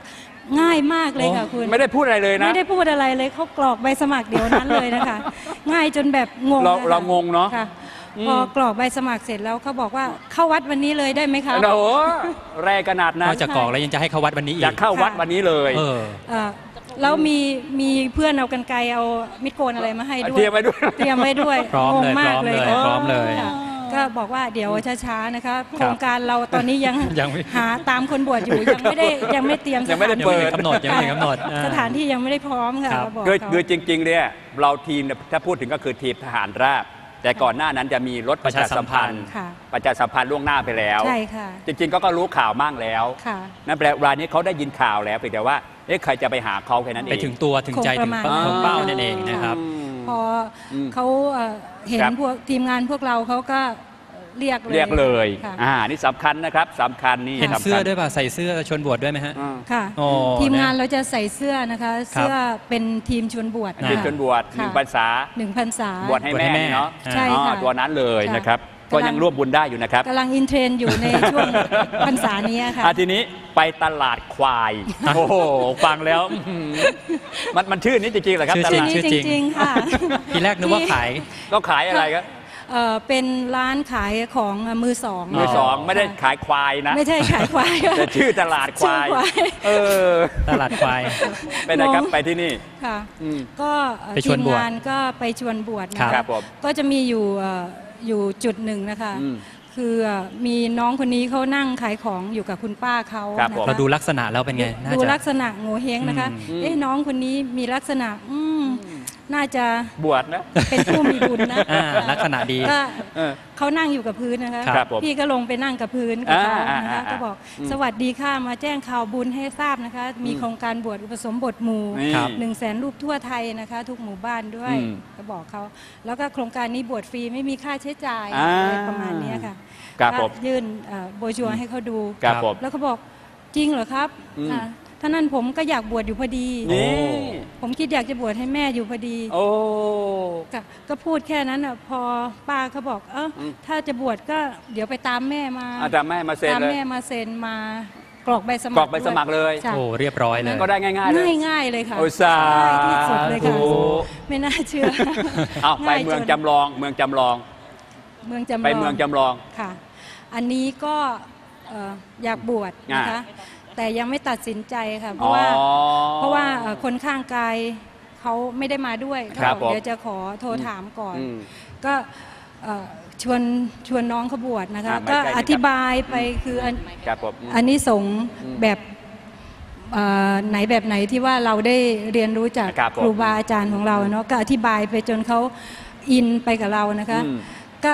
Speaker 9: ง่ายมากเลยค่ะคุณ
Speaker 3: ไม่ได้พูดอะไรเลยนะ
Speaker 9: ไม่ได้พูดอะไรเลยเขากรอกใบสมัครเดี๋ยวนั้นเลยนะคะง่ายจนแบบงง
Speaker 3: เรางงเนาะ
Speaker 9: พอกรอกใบสมัครเสร็จแล้วเขาบอกว่าเข้าวัดวันนี้เลยได้ไหมคะ
Speaker 3: โอ้แรงขนาดนั้น
Speaker 1: จะกรอกแล้วยังจะให้เข้าวัดวันนี้อีก
Speaker 3: อยากเข้าวัดวันนี้เลย
Speaker 9: แล้วมีเพื่อนเอากรรไกรเอามิดโกนอะไรมาให้ด้วย
Speaker 3: เตรียมไว้
Speaker 9: ด้วย
Speaker 1: พร้อมเลยพร้อมเลย
Speaker 9: ก็บอกว่าเดี๋ยวช้าๆนะคะโครงการเราตอนนี้ยังหาตามคนบวชอยู่ยังไม่เตรียม
Speaker 3: ยังไม่ได้เปิด
Speaker 1: กำหนด
Speaker 9: สถานที่ยังไม่ได้พร้อมค่ะ
Speaker 3: คือจริงๆเนี่ยเราทีมถ้าพูดถึงก็คือทีมทหารราบแต่ก่อนหน้านั้นจะมีรถประชาสัมพันธ์ล่วงหน้าไปแล้ว
Speaker 9: ใช่ค่ะ
Speaker 3: จริงๆก็รู้ข่าวมั่งแล้วนั่นแปลว่านี้เขาได้ยินข่าวแล้วเพียงแต่ว่าใครจะไปหาเขาแค่นั้นเอง
Speaker 1: ไปถึงตัวถึงใจถึงเป้านั่นเองนะครับ
Speaker 9: พอเขาเห็นพวกทีมงานพวกเราเขาก็เรียก
Speaker 3: เลยนี่สำคัญนะครับสำคัญนี่
Speaker 1: เห็นเสื้อด้วยป่ะใส่เสื้อชวนบวชด้วยไหมฮะ
Speaker 9: ค่ะทีมงานเราจะใส่เสื้อนะคะเสื้อเป็นทีมชวนบวช
Speaker 3: ทีมชวนบวช1 พรรษา
Speaker 9: บ
Speaker 3: วชให้แม่เนาะ
Speaker 9: ใช่ค่ะ
Speaker 3: ตัวนั้นเลยนะครับก็ยังร่วมบุญได้อยู่นะครับ
Speaker 9: กำลังอินเทรนอยู่ในช่วงพรรษานี้ค่ะ
Speaker 3: ทีนี้ไปตลาดควายโอ้โหฟังแล้วมันชื่อนี้จริงๆเหรอครับ
Speaker 9: ตลาดจริงๆค่ะ
Speaker 1: ทีแรกนึกว่าขาย
Speaker 3: ก็ขายอะไรครับ
Speaker 9: เป็นร้านขายของมือสอง
Speaker 3: ไม่ได้ขายควายนะ
Speaker 9: ไม่ใช่ขายควาย
Speaker 3: แต่ชื่อตลาดควาย
Speaker 1: ตลาดควาย
Speaker 3: ไปไหนครับไปที่นี่
Speaker 9: ค่ะก็ทีมงานก็ไปชวนบวชนะคะก็จะมีอยู่จุดหนึ่งนะคะคือมีน้องคนนี้เขานั่งขายของอยู่กับคุณป้าเขา
Speaker 1: เราดูลักษณะแล้วเป็นไง
Speaker 9: ดูลักษณะโง่เฮงนะคะน้องคนนี้มีลักษณะน่าจะ
Speaker 3: บวชนะ
Speaker 9: เป็นผู้มีบุญนะ
Speaker 1: ลักษณะดี
Speaker 9: ก็เขานั่งอยู่กับพื้นนะคะพี่ก็ลงไปนั่งกับพื้นกับเขานะคะก็บอกสวัสดีค่ะมาแจ้งข่าวบุญให้ทราบนะคะมีโครงการบวชอุปสมบทหมู่100,000 รูปทั่วไทยนะคะทุกหมู่บ้านด้วยก็บอกเขาแล้วก็โครงการนี้บวชฟรีไม่มีค่าใช้จ่ายประมาณนี้ค่ะก็ยื่นโบชัวให้เขาดูแล้วเขาบอกจริงเหรอครับท่านั้นผมก็อยากบวชอยู่พอดีผมคิดอยากจะบวชให้แม่อยู่พอดีก็พูดแค่นั้นพอป้าเขาบอกถ้าจะบวชก็เดี๋ยวไปตามแม่มา
Speaker 3: ตามแม่มาเซ็น
Speaker 9: มากรอกใบส
Speaker 3: มัครเลย
Speaker 1: โอ้เรียบร้อยเลย
Speaker 3: ก็ได้ง่าย
Speaker 9: ๆเลยค่ะ
Speaker 3: ง่าย
Speaker 9: ที่สุดเลยค่ะไม่น่าเชื่อ
Speaker 3: ไปเมืองจำลองไปเมืองจำลอง
Speaker 9: ค่ะอันนี้ก็อยากบวชนะคะแต่ยังไม่ตัดสินใจค่ะเพราะว่าคนข้างกายเขาไม่ได้มาด้วยเดี๋ยวจะขอโทรถามก่อนก็ชวนน้องเขาบวชนะคะก็อธิบายไปคืออันนี้สงแบบไหนแบบไหนที่ว่าเราได้เรียนรู้จากครูบาอาจารย์ของเราเนาะก็อธิบายไปจนเขาอินไปกับเรานะคะก็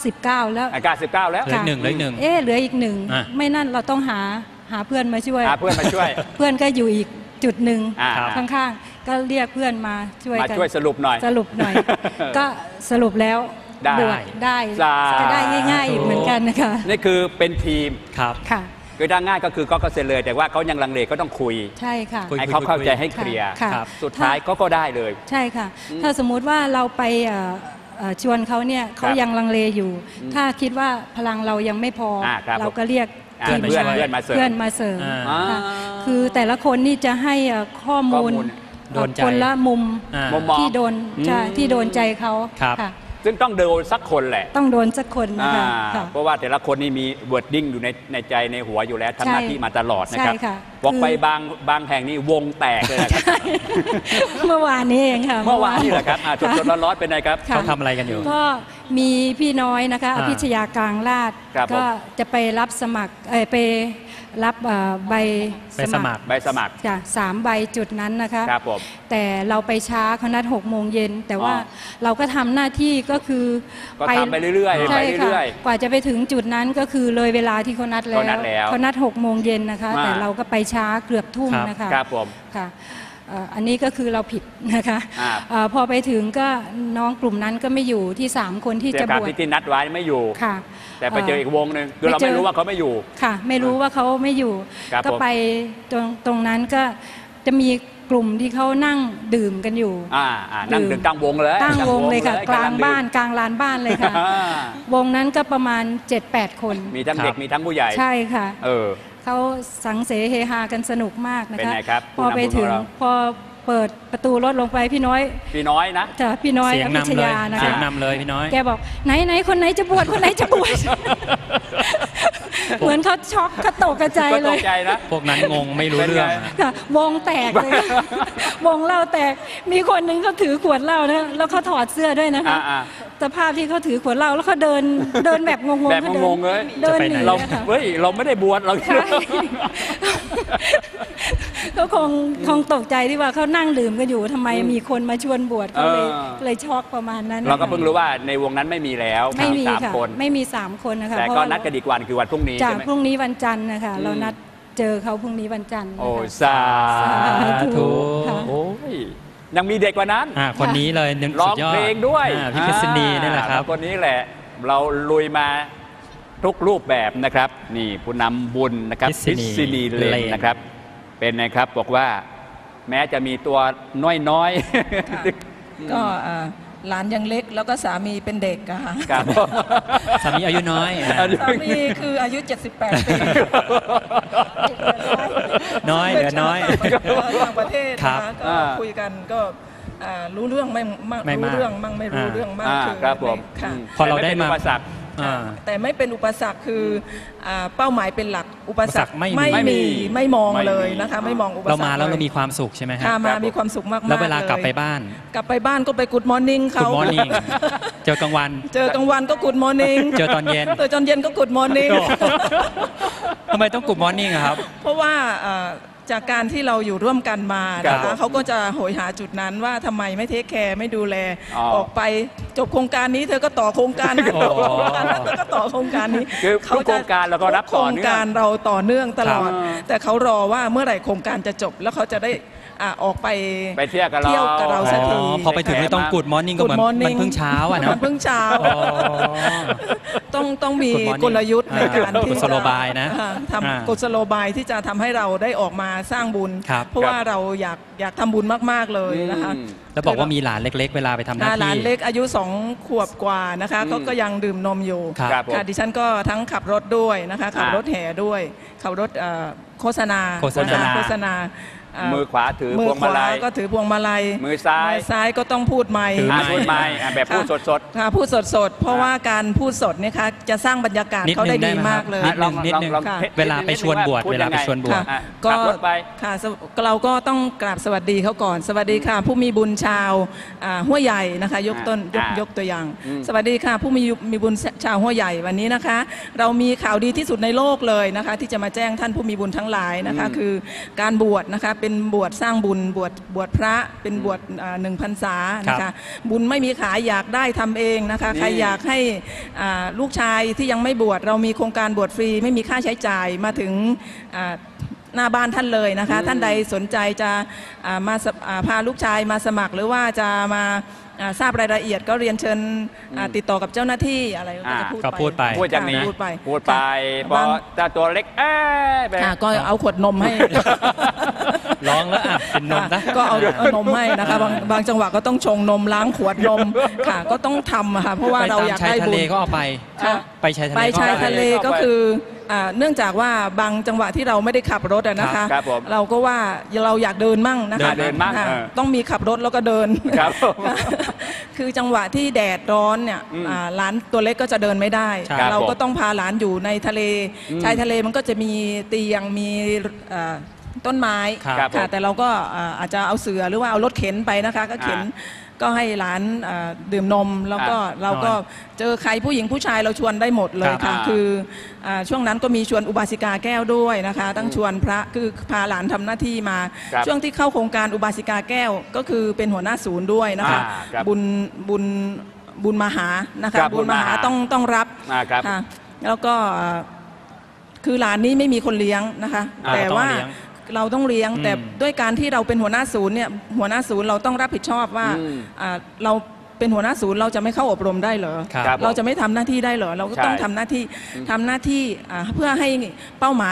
Speaker 9: 99แล้ว
Speaker 3: แล้ว
Speaker 1: เหลือหนึ่ง
Speaker 9: เหลืออีก1ไม่นั่นเราต้องหาเพื่อนมาช่วย
Speaker 3: เ
Speaker 9: พื่อนก็อยู่อีกจุดหนึ่งข้างๆก็เรียกเพื่อนมาช่วยกัน
Speaker 3: สรุปหน่อย
Speaker 9: ก็สรุปแล้วบวชได้ง่ายๆอีกเหมือนกันนะคะ
Speaker 3: นี่คือเป็นทีม
Speaker 1: ครับ
Speaker 9: ค่ะ
Speaker 3: คือด้านง่ายก็คือก็เซ็นเลยแต่ว่าเขายังลังเลก็ต้องคุย
Speaker 9: ใช่ค่ะ
Speaker 3: ให้เขาเข้าใจให้เคลียร์สุดท้ายก็ได้เลย
Speaker 9: ใช่ค่ะถ้าสมมุติว่าเราไปชวนเขาเนี่ยเขายังลังเลอยู่ถ้าคิดว่าพลังเรายังไม่พอเราก็เรียก
Speaker 3: เพื่อนมาเ
Speaker 9: สริมคือแต่ละคนนี่จะให้ข้อมูลคนละมุมที่โดนใจเขาค่ะ
Speaker 3: ซึ่งต้องโดนสักคนแหละ
Speaker 9: ต้องโดนสักคนนะคะ
Speaker 3: เพราะว่าแต่ละคนนี่มีวอร์ดดิ้งอยู่ในใจในหัวอยู่แล้วทำหน้าที่มาตลอดนะครับบอกไปบางแห่งนี่วงแตกเลยนะครับ
Speaker 9: เมื่อวานนี้เองค่ะ
Speaker 3: เมื่อวานนี่แหละครับสดร้อนๆเป็นไงครับ
Speaker 1: เขาทำอะไรกันอยู่
Speaker 9: ก็มีพี่น้อยนะคะอภิชยากลางลาดก็จะไปรับสมัครไปรับใบ
Speaker 3: สมัคร
Speaker 9: จ้ะ3 ใบจุดนั้นนะคะ
Speaker 3: ครับผม
Speaker 9: แต่เราไปช้าเขานัด6 โมงเย็นแต่ว่าเราก็ทำหน้าที่ก็คือ
Speaker 3: ทำไปเรื่อย
Speaker 9: ๆใช่ค่ะกว่าจะไปถึงจุดนั้นก็คือเลยเวลาที่เขานัดแล้วเขานัด6 โมงเย็นนะคะแต่เราก็ไปช้าเกือบทุ่มนะคะ
Speaker 3: ครับผม
Speaker 9: ค่ะอันนี้ก็คือเราผิดนะคะพอไปถึงก็น้องกลุ่มนั้นก็ไม่อยู่ที่3 คนที่จะบวช
Speaker 3: ที่นัดไว้ไม่อยู่
Speaker 9: ค่ะ
Speaker 3: แต่ไปเจออีกวงนึงคือเราไม่รู้ว่าเขาไม่อยู่
Speaker 9: ค่ะไม่รู้ว่าเขาไม่อยู่ก็ไปตรงนั้นก็จะมีกกลุ่มที่เขานั่งดื่มกันอยู่
Speaker 3: นั่งดื่มตั้งวงเลย
Speaker 9: ตั้งวงเลยค่ะกลางบ้านกลางลานบ้านเลยค่ะวงนั้นก็ประมาณ 7-8 คน
Speaker 3: มีทั้งเด็กมีทั้งผู้ใหญ่
Speaker 9: ใช่ค่ะเขาสังเสเฮฮากันสนุกมากนะคะพอไปถึงพอเปิดประตูรถลงไปพี่น้อย
Speaker 3: นะ
Speaker 9: จ้ะพี่น้อยอภิชยานะคะ
Speaker 1: เสียงนำเลยพี่น้อย
Speaker 9: แกบอกไหนคนไหนจะบวชคนไหนจะบวชเหมือนเขาช็อกเขาตกกระจายเลย
Speaker 1: พวกนั้นงงไม่รู้เรื่อง
Speaker 9: วงแตกเลยวงเหล้าแตกมีคนหนึ่งเขาถือขวดเหล้านะแล้วเขาถอดเสื้อด้วยนะคะสภาพที่เขาถือขวดเหล้าแล้วเขาเดินแบบงงๆ
Speaker 3: แบบงงเลย
Speaker 9: เดินหนี
Speaker 3: เราไม่ได้บวชเรา
Speaker 9: เขาคงตกใจที่ว่าเขานั่งดื่มกันอยู่ทำไมมีคนมาชวนบวชก็เลยช็อกประมาณนั้น
Speaker 3: เราก็เพิ่งรู้ว่าในวงนั้นไม่มีแล้ว
Speaker 9: ไม่มีค่ะไม่มี3 คนนะคะ
Speaker 3: แต่ก็นัดกันอีกวันคือวันพรุ่งนี้
Speaker 9: จากพรุ่งนี้วันจันทร์นะคะเรานัดเจอเขาพรุ่งนี้วันจันทร์
Speaker 3: โอ้สาธุโอ้ยยังมีเด็กกว่านั้น
Speaker 1: คนนี้เลย
Speaker 3: ร้องเพลงด้วย
Speaker 1: พี่กฤษณีนี่แหละครับ
Speaker 3: คนนี้แหละเราลุยมาทุกรูปแบบนะครับนี่ผู้นำบุญนะครับกฤษณีเลนนะครับเป็นนะครับบอกว่าแม้จะมีตัวน้อย
Speaker 7: ก็หลานยังเล็กแล้วก็สามีเป็นเด็กอะค่ะ
Speaker 1: สามีอายุน้อย
Speaker 7: สามีคืออายุ78 ปี
Speaker 1: น้อยเหลือน้อย
Speaker 7: ต่างประเทศนะคะก็คุยกันก็รู้เรื่องไม่รู้เรื่องมั่งไม่รู้เรื่องมั่งคือ
Speaker 3: ครับผม
Speaker 1: พอเราได้มา
Speaker 7: แต่ไม่เป็นอุปสรรคคือเป้าหมายเป็นหลักอุปสรรคไม่มองเลยนะคะไม่มองอุปสรรค
Speaker 1: เรามาแล้วเรามีความสุขใช่ไหมครับ
Speaker 7: มามีความสุขมากๆ
Speaker 1: แล้วเวลากลับไปบ้าน
Speaker 7: ก็ไปกู๊ดมอร์นิ่งเขา
Speaker 1: เจอกลางวัน
Speaker 7: ก็กู๊ดมอร์นิ่ง
Speaker 1: เจอตอนเย็น
Speaker 7: ก็กู๊ดมอร์นิ่ง
Speaker 1: ทำไมต้องกู๊ดมอร์นิ่งครับ
Speaker 7: เพราะว่าจากการที่เราอยู่ร่วมกันมานะคะเขาก็จะโหยหาจุดนั้นว่าทำไมไม่เทคแคร์ไม่ดูแลออกไปจบโครงการนี้เธอก็ต่อโครงการนั้นจบโครงการนั้นเธอก็ต่อโครงการนี้
Speaker 3: เขาโครงการเราก็รับ
Speaker 7: โครงการเราต่อเนื่องตลอดแต่เขารอว่าเมื่อไหร่โครงการจะจบแล้วเขาจะได้ออกไป
Speaker 3: เที่ยวกับ
Speaker 7: เราสักที
Speaker 1: พอไปถึงไม่ต้องกู๊ดมอร์นิ่งก็เหมือนมันเพิ่งเช้าอ่ะนะ
Speaker 7: มันเพิ่งเช้าต้องมีกลยุทธ์ในการที่จะทำกุศโลบายที่จะทำให้เราได้ออกมาสร้างบุญเพราะว่าเราอยากทำบุญมากๆเลยนะคะ
Speaker 1: แล้วบอกว่ามีหลานเล็กๆเวลาไปทำหน้าที่
Speaker 7: หลานเล็กอายุ2 ขวบกว่านะคะก็ยังดื่มนมอยู่ค่ะดิฉันก็ทั้งขับรถด้วยนะคะขับรถแห่ด้วยขับรถโฆษณา
Speaker 3: มือขวาถือพวงมาลัย
Speaker 7: ก็ถือพวงมาลัย
Speaker 3: มือซ้
Speaker 7: ายก็ต้องพูดไมค์
Speaker 3: แบบพูดสด
Speaker 7: พูดสดเพราะว่าการพูดสดเนี่ยค่ะจะสร้างบรรยากาศเขาได้ดีมากเลย
Speaker 1: นิดนึงเวลาไปชวนบวช
Speaker 7: ก็ค่ะเราก็ต้องกราบสวัสดีเขาก่อนสวัสดีค่ะผู้มีบุญชาวห้วยใหญ่นะคะยกตัวอย่างสวัสดีค่ะผู้มีบุญชาวห้วยใหญ่วันนี้นะคะเรามีข่าวดีที่สุดในโลกเลยนะคะที่จะมาแจ้งท่านผู้มีบุญทั้งหลายนะคะคือการบวชนะคะเป็นบวชสร้างบุญบวชพระเป็นบวช1 พรรษานะคะบุญไม่มีขายอยากได้ทำเองนะคะใครอยากให้ลูกชายที่ยังไม่บวชเรามีโครงการบวชฟรีไม่มีค่าใช้จ่ายมาถึงหน้าบ้านท่านเลยนะคะท่านใดสนใจจะมาพาลูกชายมาสมัครหรือว่าจะมาทราบรายละเอียดก็เรียนเชิญติดต่อกับเจ้าหน้าที่อะไรก็จะ
Speaker 1: พูดไป
Speaker 3: จากนี้พูดไปพอแต่ตัวเล็ก
Speaker 7: ก็เอาขวดนมให้
Speaker 1: ร้องแล้วเป็นนมนะ
Speaker 7: ก็เอานมให้นะคะบางจังหวะก็ต้องชงนมล้างขวดนมค่ะก็ต้องทำค่ะเพราะว่าเราอยากได้บุญ
Speaker 1: ไปชายทะเลก็เอาไปชาย
Speaker 7: ทะเลก็คือเนื่องจากว่าบางจังหวะที่เราไม่ได้ขับรถนะคะเราก็ว่าเราอยากเดินมั่งนะคะต้องมีขับรถแล้วก็เดินคือจังหวะที่แดดร้อนเนี่ยหลานตัวเล็กก็จะเดินไม่ได้เราก็ต้องพาหลานอยู่ในทะเลชายทะเลมันก็จะมีเตียงมีต้นไม้ค่ะแต่เราก็อาจจะเอาเสื่อหรือว่าเอารถเข็นไปนะคะก็เข็นก็ให้หลานดื่มนมแล้วก็เราก็เจอใครผู้หญิงผู้ชายเราชวนได้หมดเลยค่ะคือช่วงนั้นก็มีชวนอุบาสิกาแก้วด้วยนะคะตั้งชวนพระคือพาหลานทำหน้าที่มาช่วงที่เข้าโครงการอุบาสิกาแก้วก็คือเป็นหัวหน้าศูนย์ด้วยนะคะบุญมหานะคะบุญมหาต้องรับแล้วก็คือหลานนี้ไม่มีคนเลี้ยงนะคะแต่ว่าเราต้องเลี้ยงแต่ด้วยการที่เราเป็นหัวหน้าศูนย์เนี่ยหัวหน้าศูนย์เราต้องรับผิดชอบว่าเราเป็นหัวหน้าศูนย์เราจะไม่เข้าอบรมได้เหรอเราจะไม่ทำหน้าที่ได้เหรอเราก็ต้องทำหน้าที่เพื่อให้เป้าหมาย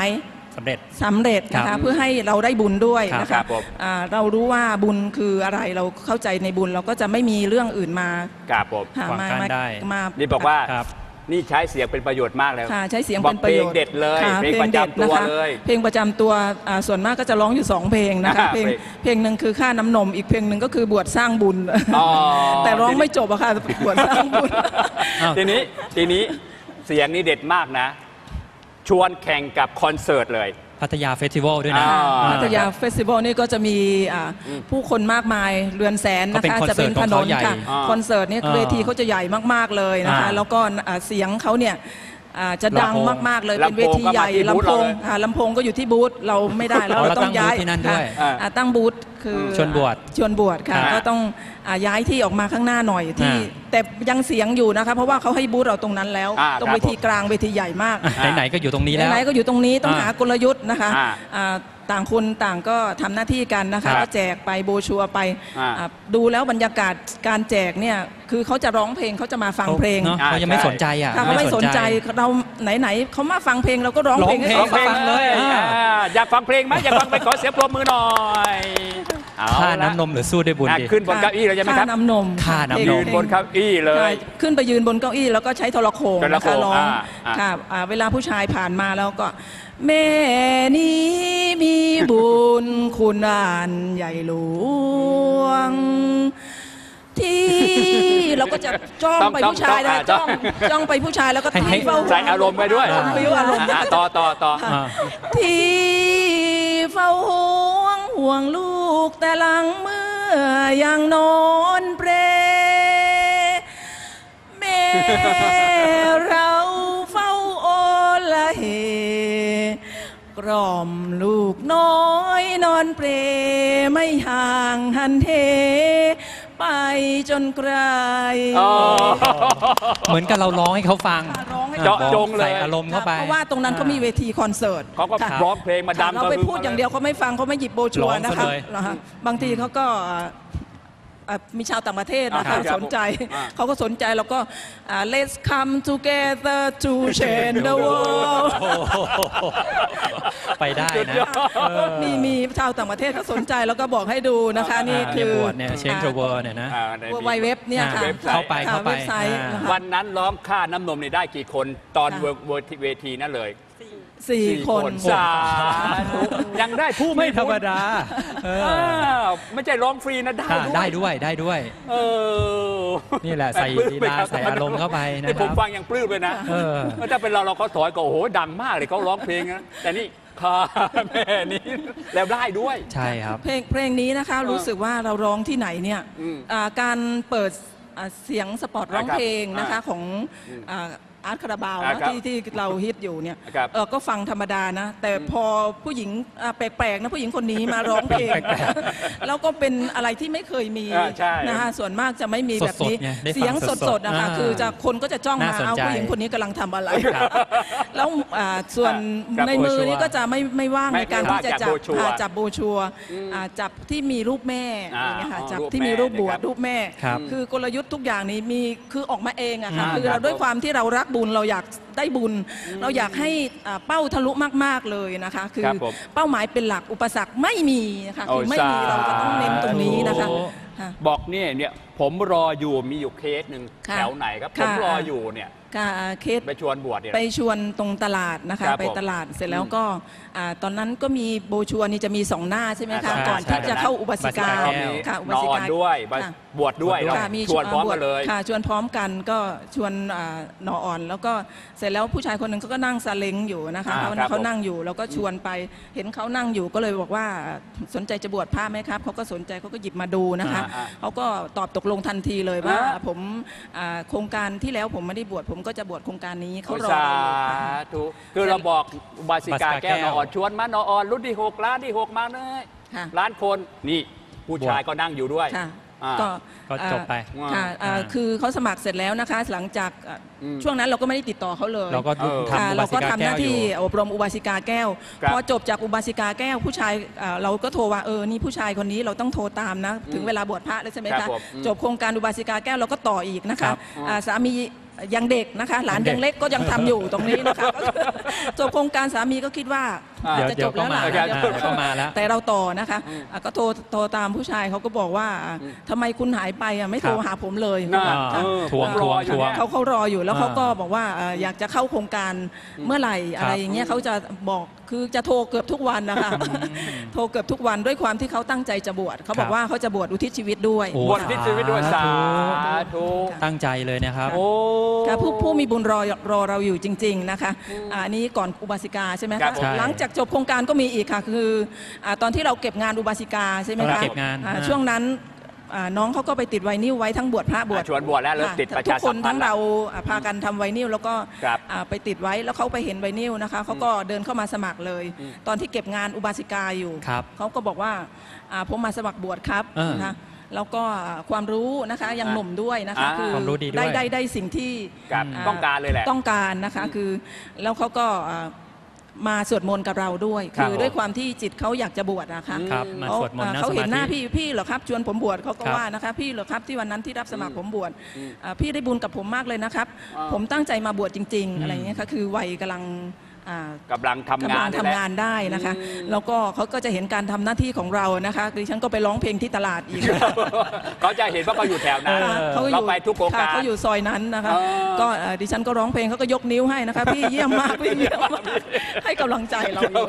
Speaker 10: สำเร็จ
Speaker 7: นะคะเพื่อให้เราได้บุญด้วยนะคะเรารู้ว่าบุญคืออะไรเราเข้าใจในบุญเราก็จะไม่มีเรื่องอื่นมา
Speaker 10: มา
Speaker 3: นี่บอกว่านี่ใช้เสียงเป็นประโยชน์มากเลย
Speaker 7: ใช้เสียงเป็นประโยชน์
Speaker 3: เพลงเด็ดเลยเพลงประจำตัวเลย
Speaker 7: เพลงประจำตัวส่วนมากก็จะร้องอยู่2เพลงนะคะเพลงหนึ่งคือค่าน้ำนมอีกเพลงหนึ่งก็คือบวชสร้างบุญแต่ร้องไม่จบอะค่ะบวชสร้างบุญ
Speaker 3: ทีนี้เสียงนี่เด็ดมากนะชวนแข่งกับคอนเสิร์ตเลย
Speaker 10: พัทยาเฟสติวัลด้วยนะ
Speaker 7: พัทยาเฟสติวัลนี่ก็จะมีผู้คนมากมายเรือนแสนนะคะจะเป็นถนนค่ะคอนเสิร์ตนี่เวทีเขาจะใหญ่มากๆเลยนะคะแล้วก็เสียงเขาเนี่ยจะดังมากๆเลยเป็นเวทีใหญ่ลำโพงก็อยู่ที่บูธเราไม่ได้แล้วเราต้องย้ายตั้งบูธคือ
Speaker 10: ชวนบวช
Speaker 7: ค่ะก็ต้องย้ายที่ออกมาข้างหน้าหน่อยที่แต่ยังเสียงอยู่นะคะเพราะว่าเขาให้บูธเราตรงนั้นแล้วตรงเวทีกลางเวทีใหญ่มาก
Speaker 10: ไหนๆก็อยู่ตรงนี้แล้ว
Speaker 7: ไหนๆก็อยู่ตรงนี้ต้องหากลยุทธ์นะคะต่างคนต่างก็ทำหน้าที่กันนะคะก็แจกไปโบชัวไปดูแล้วบรรยากาศการแจกเนี่ยคือเขาจะร้องเพลงเขาจะมาฟังเพลง
Speaker 10: เขายังไม่สนใจ
Speaker 7: เขาไม่สนใจเราไหนๆเขามาฟังเพลงเราก็ร้องเพลงให้เขาฟังเลย
Speaker 3: อยากฟังเพลงไหมอยากฟังไปขอเสียงปรบมือหน่อย
Speaker 10: ค่าน้ำนมหรือสู้ด้วยบุญดี
Speaker 3: ขึ้นบนเก้าอี้เลยใช่ไหมครับ
Speaker 7: ค่าน้ำนม
Speaker 3: ยืนบนเก้าอี้เลย
Speaker 7: ขึ้นไปยืนบนเก้าอี้แล้วก็ใช้โทรโขงนะคะร้องค่ะเวลาผู้ชายผ่านมาแล้วก็แม่นี้มีบุญคุณอันใหญ่หลวงที่เราก็จะจ้องไปผู้ชายนะจ้องไปผู้ชายแล้วก็
Speaker 10: ให้
Speaker 3: ใส่อารมณ์ไปด้วย
Speaker 7: อารมณ์
Speaker 3: ต่อ
Speaker 7: ที่เฝ้าห่วงลูกแต่หลังเมื่อยังนอนเปรแม่เราเฝ้าโอละเหกล่อมลูกน้อยนอนเปรไม่ห่างหันเทไปจนไกล
Speaker 10: เหมือนกับเราร้องให้เขาฟัง
Speaker 3: เจาะจงเลย
Speaker 10: ใส่อารมณ์เข้าไป
Speaker 7: เพราะว่าตรงนั้นเขามีเวทีคอนเสิร์ต
Speaker 3: เขาก็ร้องเพลงมาดัง
Speaker 7: เราไปพูดอย่างเดียวเขาไม่ฟังเขาไม่หยิบโบชัวนะคะบางทีเขาก็มีชาวต่างประเทศนะคะสนใจเขาก็สนใจแล้วก็ let's come together to change the world
Speaker 10: ไปได้นะ
Speaker 7: มีชาวต่างประเทศเขาสนใจแล้วก็บอกให้ดูนะคะนี่คือ
Speaker 10: change the world เนี่ยนะ
Speaker 7: เว็บเนี่ยค่ะ
Speaker 10: เข้าไป
Speaker 3: วันนั้นร้องค่าน้ำนมนี่ได้กี่คนตอนเวทีนั่นเลย
Speaker 7: 4 คน
Speaker 3: ยังได้ผู้
Speaker 10: ไม่ธรรมดา
Speaker 3: ไม่ใช่ร้องฟรีนะ
Speaker 10: ได้ด้วยนี่แหละใส่ลีลาใส่อารมณ์เข้าไปนะครับ
Speaker 3: ผมฟังยังปลื้มเลยนะถ้าเป็นเราก็ถอยก็โอ้โหดังมากเลยเขาร้องเพลงนะแต่นี่ค่ะแม่นี้แล้วได้ด้วย
Speaker 10: ใช่ครับ
Speaker 7: เพลงนี้นะคะรู้สึกว่าเราร้องที่ไหนเนี่ยการเปิดเสียงสปอตร้องเพลงนะคะของอาร์ตคาราบาวที่เราฮิตอยู่เนี่ยก็ฟังธรรมดานะแต่พอผู้หญิงแปลกๆนะผู้หญิงคนนี้มาร้องเพลงแล้วก็เป็นอะไรที่ไม่เคยมีนะคะส่วนมากจะไม่มีแบบนี้เสียงสดๆนะคะคือคนก็จะจ้องมาเอาผู้หญิงคนนี้กำลังทำอะไรแล้วส่วนในมือนี้ก็จะไม่ว่างในการที่จะจับโบชัวจับที่มีรูปแม่นะคะจับที่มีรูปบวชรูปแม่คือกลยุทธ์ทุกอย่างนี้มีคือออกมาเองอะค่ะคือเราด้วยความที่เรารักบุญเราอยากได้บุญเราอยากให้เป้าทะลุมากๆเลยนะคะคือเป้าหมายเป็นหลักอุปสรรคไม่มีนะคะคือไม่มีเราจะต้องเน้นตรงนี้นะคะ
Speaker 3: บอกเนี่ยผมรออยู่มีอยู่เคสหนึ่งแถวไหนครับผมรออยู่เนี่ย
Speaker 7: เคส
Speaker 3: ไปชวนบวชเนี่ย
Speaker 7: ไปชวนตรงตลาดนะคะไปตลาดเสร็จแล้วก็ตอนนั้นก็มีโบชัวนี่จะมี2 หน้าใช่ไหมคะก่อนที่จะเข้าอุบาสิกา
Speaker 3: ค่ะอุบาสิกาด้วยบวชด้วยชวนพร้อมกันเลย
Speaker 7: ค่ะชวนพร้อมกันก็ชวนนออ่อนแล้วก็เสร็จแล้วผู้ชายคนหนึ่งเขาก็นั่งซาเล้งอยู่นะคะเขานั่งอยู่แล้วก็ชวนไปเห็นเขานั่งอยู่ก็เลยบอกว่าสนใจจะบวชพระไหมครับเขาก็สนใจเขาก็หยิบมาดูนะคะเขาก็ตอบตกลงทันทีเลยว่าผมโครงการที่แล้วผมไม่ได้บวชผมก็จะบวชโครงการนี้เขารอ
Speaker 3: ถูกคือเราบอกอุบาสิกาแก้วนออ่อนชวนมานออ่อนรุ่นที่6ล้านที่6มาเลยล้านคนนี่ผู้ชายก็นั่งอยู่ด้วย
Speaker 10: ก็จบไป
Speaker 7: คือเขาสมัครเสร็จแล้วนะคะหลังจากช่วงนั้นเราก็ไม่ได้ติดต่อเขาเลย
Speaker 10: เราก็
Speaker 7: ทำหน้าที่อบรมอุบาสิกาแก้วพอจบจากอุบาสิกาแก้วผู้ชายเราก็โทรว่านี่ผู้ชายคนนี้เราต้องโทรตามนะถึงเวลาบวชพระแล้วใช่ไหมคะจบโครงการอุบาสิกาแก้วเราก็ต่ออีกนะคะสามียังเด็กนะคะหลานยังเล็กก็ยังทำอยู่ตรงนี้นะคะจบโครงการสามีก็คิดว่าจะจบแล้วล่ะ
Speaker 10: ก็มาแล้ว
Speaker 7: แต่เราต่อนะคะก็โทรตามผู้ชายเขาก็บอกว่าทำไมคุณหายไปไม่โทรหาผมเลย
Speaker 10: ทวง
Speaker 7: เขารออยู่แล้วเขาก็บอกว่าอยากจะเข้าโครงการเมื่อไหร่อะไรอย่างเงี้ยเขาจะบอกคือจะโทรเกือบทุกวันนะคะโทรเกือบทุกวันด้วยความที่เขาตั้งใจจะบวชเขาบอกว่าเขาจะบวชอุทิศชีวิตด้วย
Speaker 3: บวชอุทิศชีวิตด้วยสาธุ
Speaker 10: ตั้งใจเลยนะครับ
Speaker 7: ผู้มีบุญรอเราอยู่จริงๆนะคะอันนี้ก่อนอุบาสิกาใช่ไหมคะหลังจากจบโครงการก็มีอีกค่ะคือตอนที่เราเก็บงานอุบาสิกาใช่ไหมคะช่วงนั้นน้องเขาก็ไปติดไวนิลไว้ทั้งบวชพระบวช
Speaker 3: ชวนบวชแล้วเริ่มติดประชาสัมพันธ์
Speaker 7: ทุกคนทั้งเราพากันทำไวนิลแล้วก็ไปติดไว้แล้วเขาไปเห็นไวนิลนะคะเขาก็เดินเข้ามาสมัครเลยตอนที่เก็บงานอุบาสิกาอยู่เขาก็บอกว่าผมมาสมัครบวชครับนะแล้วก็ความรู้นะคะยังหนุ่มด้วยนะคะคือได้สิ่งที่
Speaker 3: ต้องการเลยแหละ
Speaker 7: ต้องการนะคะคือแล้วเขาก็มาสวดมนต์กับเราด้วยคือด้วยความที่จิตเขาอยากจะบวชนะคะเขาเห็นหน้าพี่เหรอครับชวนผมบวชเขาก็ว่านะคะพี่เหรอครับที่วันนั้นที่รับสมัครผมบวชพี่ได้บุญกับผมมากเลยนะครับผมตั้งใจมาบวชจริงๆอะไรเงี้ยค่ะคือวัยกำลัง
Speaker 3: ทำ
Speaker 7: งานได้นะคะแล้วก็เขาก็จะเห็นการทำหน้าที่ของเรานะคะดิฉันก็ไปร้องเพลงที่ตลาดอีก
Speaker 3: เขาจะเห็นว่าเขาอยู่แถวนั้นเราไปทุกโอกาส
Speaker 7: เขาอยู่ซอยนั้นนะคะก็ดิฉันก็ร้องเพลงเขาก็ยกนิ้วให้นะคะพี่เยี่ยมมากพี่เยี่ยมมากให้กำลังใจเราอยู่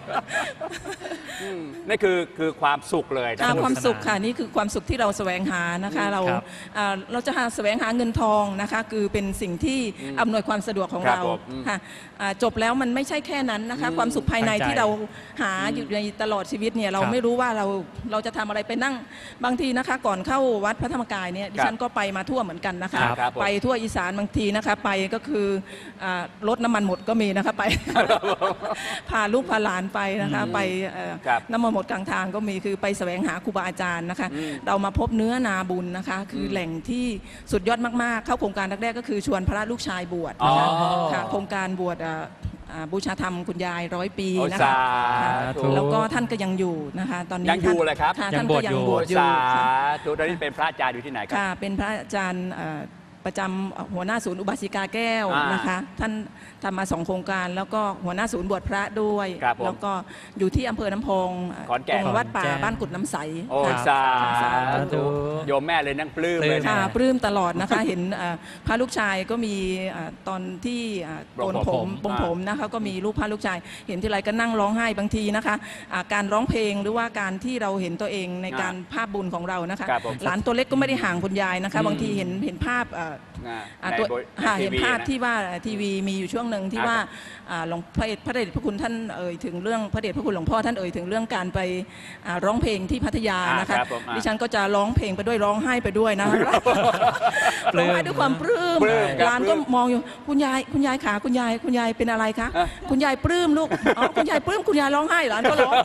Speaker 3: นี่คือความสุขเลย
Speaker 7: ความสุขค่ะนี่คือความสุขที่เราแสวงหานะคะเราจะแสวงหาเงินทองนะคะคือเป็นสิ่งที่อำนวยความสะดวกของเราค่ะจบแล้วมันไม่ใช่แค่นั้นนะคะความสุขภายในที่เราหาอยู่ในตลอดชีวิตเนี่ยเราไม่รู้ว่าเราจะทำอะไรไปนั่งบางทีนะคะก่อนเข้าวัดพระธรรมกายเนี่ยดิฉันก็ไปมาทั่วเหมือนกันนะคะไปทั่วอีสานบางทีนะคะไปก็คือรถน้ำมันหมดก็มีนะคะไปพาลูกพาหลานไปนะคะไปน้ำมันหมดกลางทางก็มีคือไปแสวงหาครูบาอาจารย์นะคะเรามาพบเนื้อนาบุญนะคะคือแหล่งที่สุดยอดมากๆเข้าโครงการแรกๆก็คือชวนพระลูกชายบวชนะคะโครงการบวชบูชาธรรมคุณยาย100 ปีนะคะแล้วก็ท่านก็ยังอยู่นะคะตอนนี้
Speaker 3: ยังอยู่เลยครับ
Speaker 7: ท่านก็ยังบวชอยู่
Speaker 3: ตอนนี้เป็นพระอาจารย์อยู่ที่ไหนครับ
Speaker 7: เป็นพระอาจารย์ประจำหัวหน้าศูนย์อุบาสิกาแก้วนะคะท่านทำมา2โครงการแล้วก็หัวหน้าศูนย์บวชพระด้วยแล้วก็อยู่ที่อำเภอน้ำพองตรงวัดป่าบ้านกุดน้ำใส
Speaker 3: สาธุโยมแม่เลยนั่งปลื้มเลย
Speaker 7: ค่ะปลื้มตลอดนะคะเห็นพระลูกชายก็มีตอนที่โกนผมนะคะก็มีลูกพระลูกชายเห็นที่ไรก็นั่งร้องไห้บางทีนะคะการร้องเพลงหรือว่าการที่เราเห็นตัวเองในการภาพบุญของเรานะคะหลานตัวเล็กก็ไม่ได้ห่างคุณยายนะคะบางทีเห็นภาพเห็นภาพที่ว่าทีวีมีอยู่ช่วงหนึ่งที่ว่าหลวงพระเดชพระคุณท่านถึงเรื่องพระเดชพระคุณหลวงพ่อท่านถึงเรื่องการไปร้องเพลงที่พัทยานะคะดิฉันก็จะร้องเพลงไปด้วยร้องไห้ไปด้วยนะร้องไห้ด้วยความปลื้มหลานก็มองอยู่คุณยายขาคุณยายเป็นอะไรคะคุณยายปลื้มลูกคุณยายปลื้มคุณยายร้องไห้หลานก็ร้อง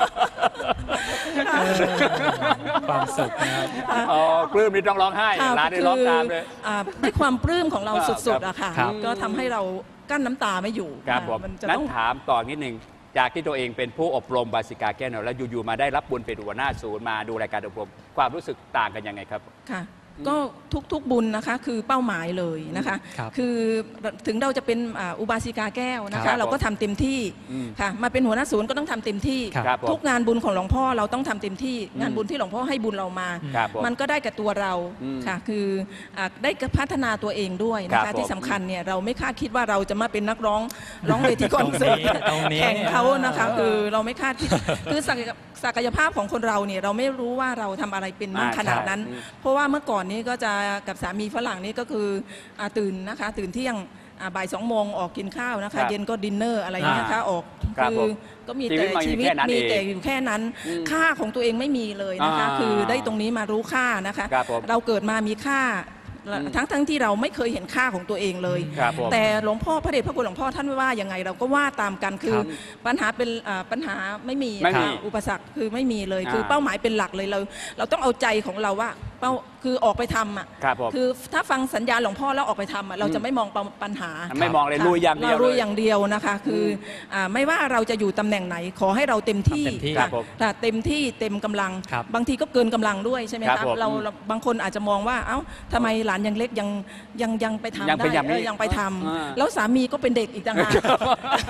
Speaker 10: ความสุขนะครับ
Speaker 3: ปลื้มนี่ต้องร้องไห้หลานนี่ร้องตามเลย
Speaker 7: ด้วยความปลื้มของเราสุดๆอะค่ะก็ทำให้เรากั้นน้ำตาไม่อยู่
Speaker 3: ครับผมนั้นถามต่อนิดนึงจากที่ตัวเองเป็นผู้อบรมบาสิกาแก้วแล้วอยู่ๆมาได้รับบุญเป็นหัวหน้าศูนย์มาดูรายการอบรมความรู้สึกต่างกันยังไงครับ
Speaker 7: ค่ะก็ทุกบุญนะคะคือเป้าหมายเลยนะคะคือถึงเราจะเป็นอุบาสิกาแก้วนะคะเราก็ทำเต็มที่ค่ะมาเป็นหัวหน้าศูนย์ก็ต้องทำเต็มที่ทุกงานบุญของหลวงพ่อเราต้องทำเต็มที่งานบุญที่หลวงพ่อให้บุญเรามามันก็ได้กับตัวเราค่ะคือได้พัฒนาตัวเองด้วยนะคะที่สำคัญเนี่ยเราไม่คาดคิดว่าเราจะมาเป็นนักร้องเวทีคอนเสิร์ตแข่งเขานะคะคือเราไม่คาดคิดคือศักยภาพของคนเราเนี่ยเราไม่รู้ว่าเราทำอะไรเป็นมากขนาดนั้นเพราะว่าเมื่อก่อนนี้ก็จะกับสามีฝรั่งนี่ก็คือตื่นนะคะตื่นเที่ยงบ่าย2 โมงออกกินข้าวนะคะเย็นก็ดินเนอร์อะไรอย่างเงี้ยค่ะออกคือก็มีแต่ชีวิตมีแต่อยู่แค่นั้นค่าของตัวเองไม่มีเลยนะคะคือได้ตรงนี้มารู้ค่านะคะเราเกิดมามีค่าทั้งที่เราไม่เคยเห็นค่าของตัวเองเลยแต่หลวงพ่อพระเดชพระคุณหลวงพ่อท่านว่ายังไงเราก็ว่าตามกันคือปัญหาเป็นปัญหาไม่มีอุปสรรคคือไม่มีเลยคือเป้าหมายเป็นหลักเลยเราต้องเอาใจของเราว่าคือออกไปทำอ่ะคือถ้าฟังสัญญาหลวงพ่อแล้วออกไปทำเราจะไม่มองปัญหา
Speaker 3: ไม่มองเลยลุยอย่างเดียว
Speaker 7: ลุยอย่างเดียวนะคะคือไม่ว่าเราจะอยู่ตำแหน่งไหนขอให้เราเต็มที่เต็มที่เต็มกำลังบางทีก็เกินกำลังด้วยใช่ไหมครับเราบางคนอาจจะมองว่าเอ้าทำไมหลานยังเล็กยังไปทำได้ยังไปทำแล้วสามีก็เป็นเด็กอีกต่างหาก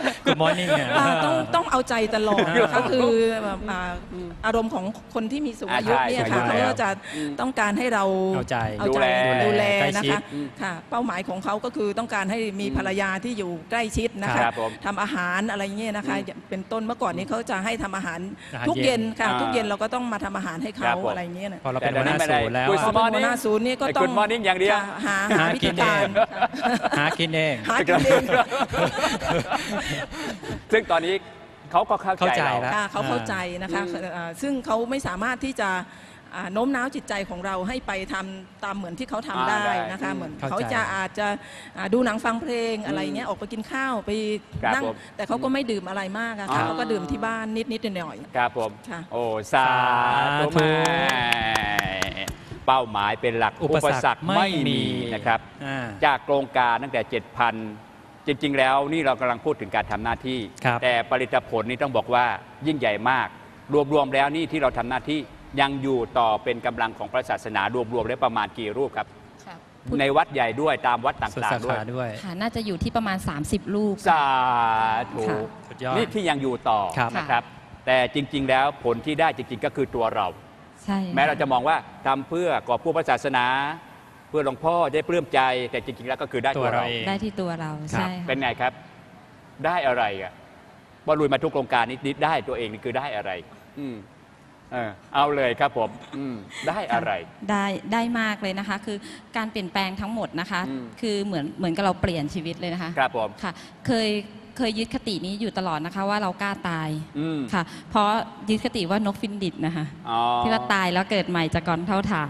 Speaker 10: Good morning
Speaker 7: ต้องเอาใจตลอดนะคะคืออารมณ์ของคนที่มีสูงอายุเนี่ยค่ะเขาก็จะต้องการให้เราเอาใจดูแลนะคะค่ะเป้าหมายของเขาก็คือต้องการให้มีภรรยาที่อยู่ใกล้ชิดนะคะทำอาหารอะไรเงี้ยนะคะเป็นต้นเมื่อก่อนนี้เขาจะให้ทำอาหารทุกเย็นค่ะทุกเย็นเราก็ต้องมาทำอาหารให้เขาอะไรเงี้ย
Speaker 10: พอเราเป็นหัวหน้าศูนย์แล้ว
Speaker 7: พอเป็นหัวหน้าศูนย์นี่ก็ต้อง
Speaker 3: Good morning อย่างเดียว
Speaker 10: หากินเองหากินเอง
Speaker 3: ซึ่งตอนนี้เขาก็เข้าใจแล้ว
Speaker 7: เขาเข้าใจนะคะซึ่งเขาไม่สามารถที่จะโน้มน้าวจิตใจของเราให้ไปทำตามเหมือนที่เขาทำได้นะคะเหมือนเขาจะอาจจะดูหนังฟังเพลงอะไรเงี้ยออกไปกินข้าวไปนั่งแต่เขาก็ไม่ดื่มอะไรมากค่ะเขาก็ดื่มที่บ้านนิดๆหน่อย
Speaker 3: ๆครับผมโอ้สาธุเป้าหมายเป็นหลักอุปสรรคไม่มีนะครับจากโครงการตั้งแต่ 7,000 จริงๆแล้วนี่เรากำลังพูดถึงการทำหน้าที่แต่ผลิตผลนี่ต้องบอกว่ายิ่งใหญ่มากรวมๆแล้วนี่ที่เราทำหน้าที่ยังอยู่ต่อเป็นกำลังของพระศาสนารวมๆแล้วประมาณกี่รูปครับในวัดใหญ่ด้วยตามวัดต่างๆด้วย
Speaker 8: ค่ะน่าจะอยู่ที่ประมาณ30รูป
Speaker 3: สาธุนี่ที่ยังอยู่ต่อนะครับแต่จริงๆแล้วผลที่ได้จริงๆก็คือตัวเราแม้เราจะมองว่าทำเพื่อกอบกู้พระศาสนาเพื่อหลวงพ่อได้ปลื้มใจแต่จริงๆแล้วก็คือได้ตัวเรา
Speaker 8: ได้ที่ตัวเราใช่
Speaker 3: เป็นไงครับได้อะไรอ่ะว่าลุยมาทุกโครงการนี้ได้ตัวเองนี่คือได้อะไรเอาเลยครับผมได้อะไร
Speaker 8: ได้มากเลยนะคะคือการเปลี่ยนแปลงทั้งหมดนะคะคือเหมือนกับเราเปลี่ยนชีวิตเลยนะคะ
Speaker 3: ครับผม
Speaker 8: ค่ะเคยยึดคตินี้อยู่ตลอดนะคะว่าเรากล้าตายค่ะเพราะยึดคติว่านกฟินดิตนะคะที่เราตายแล้วเกิดใหม่จากก่อนเท่าฐาน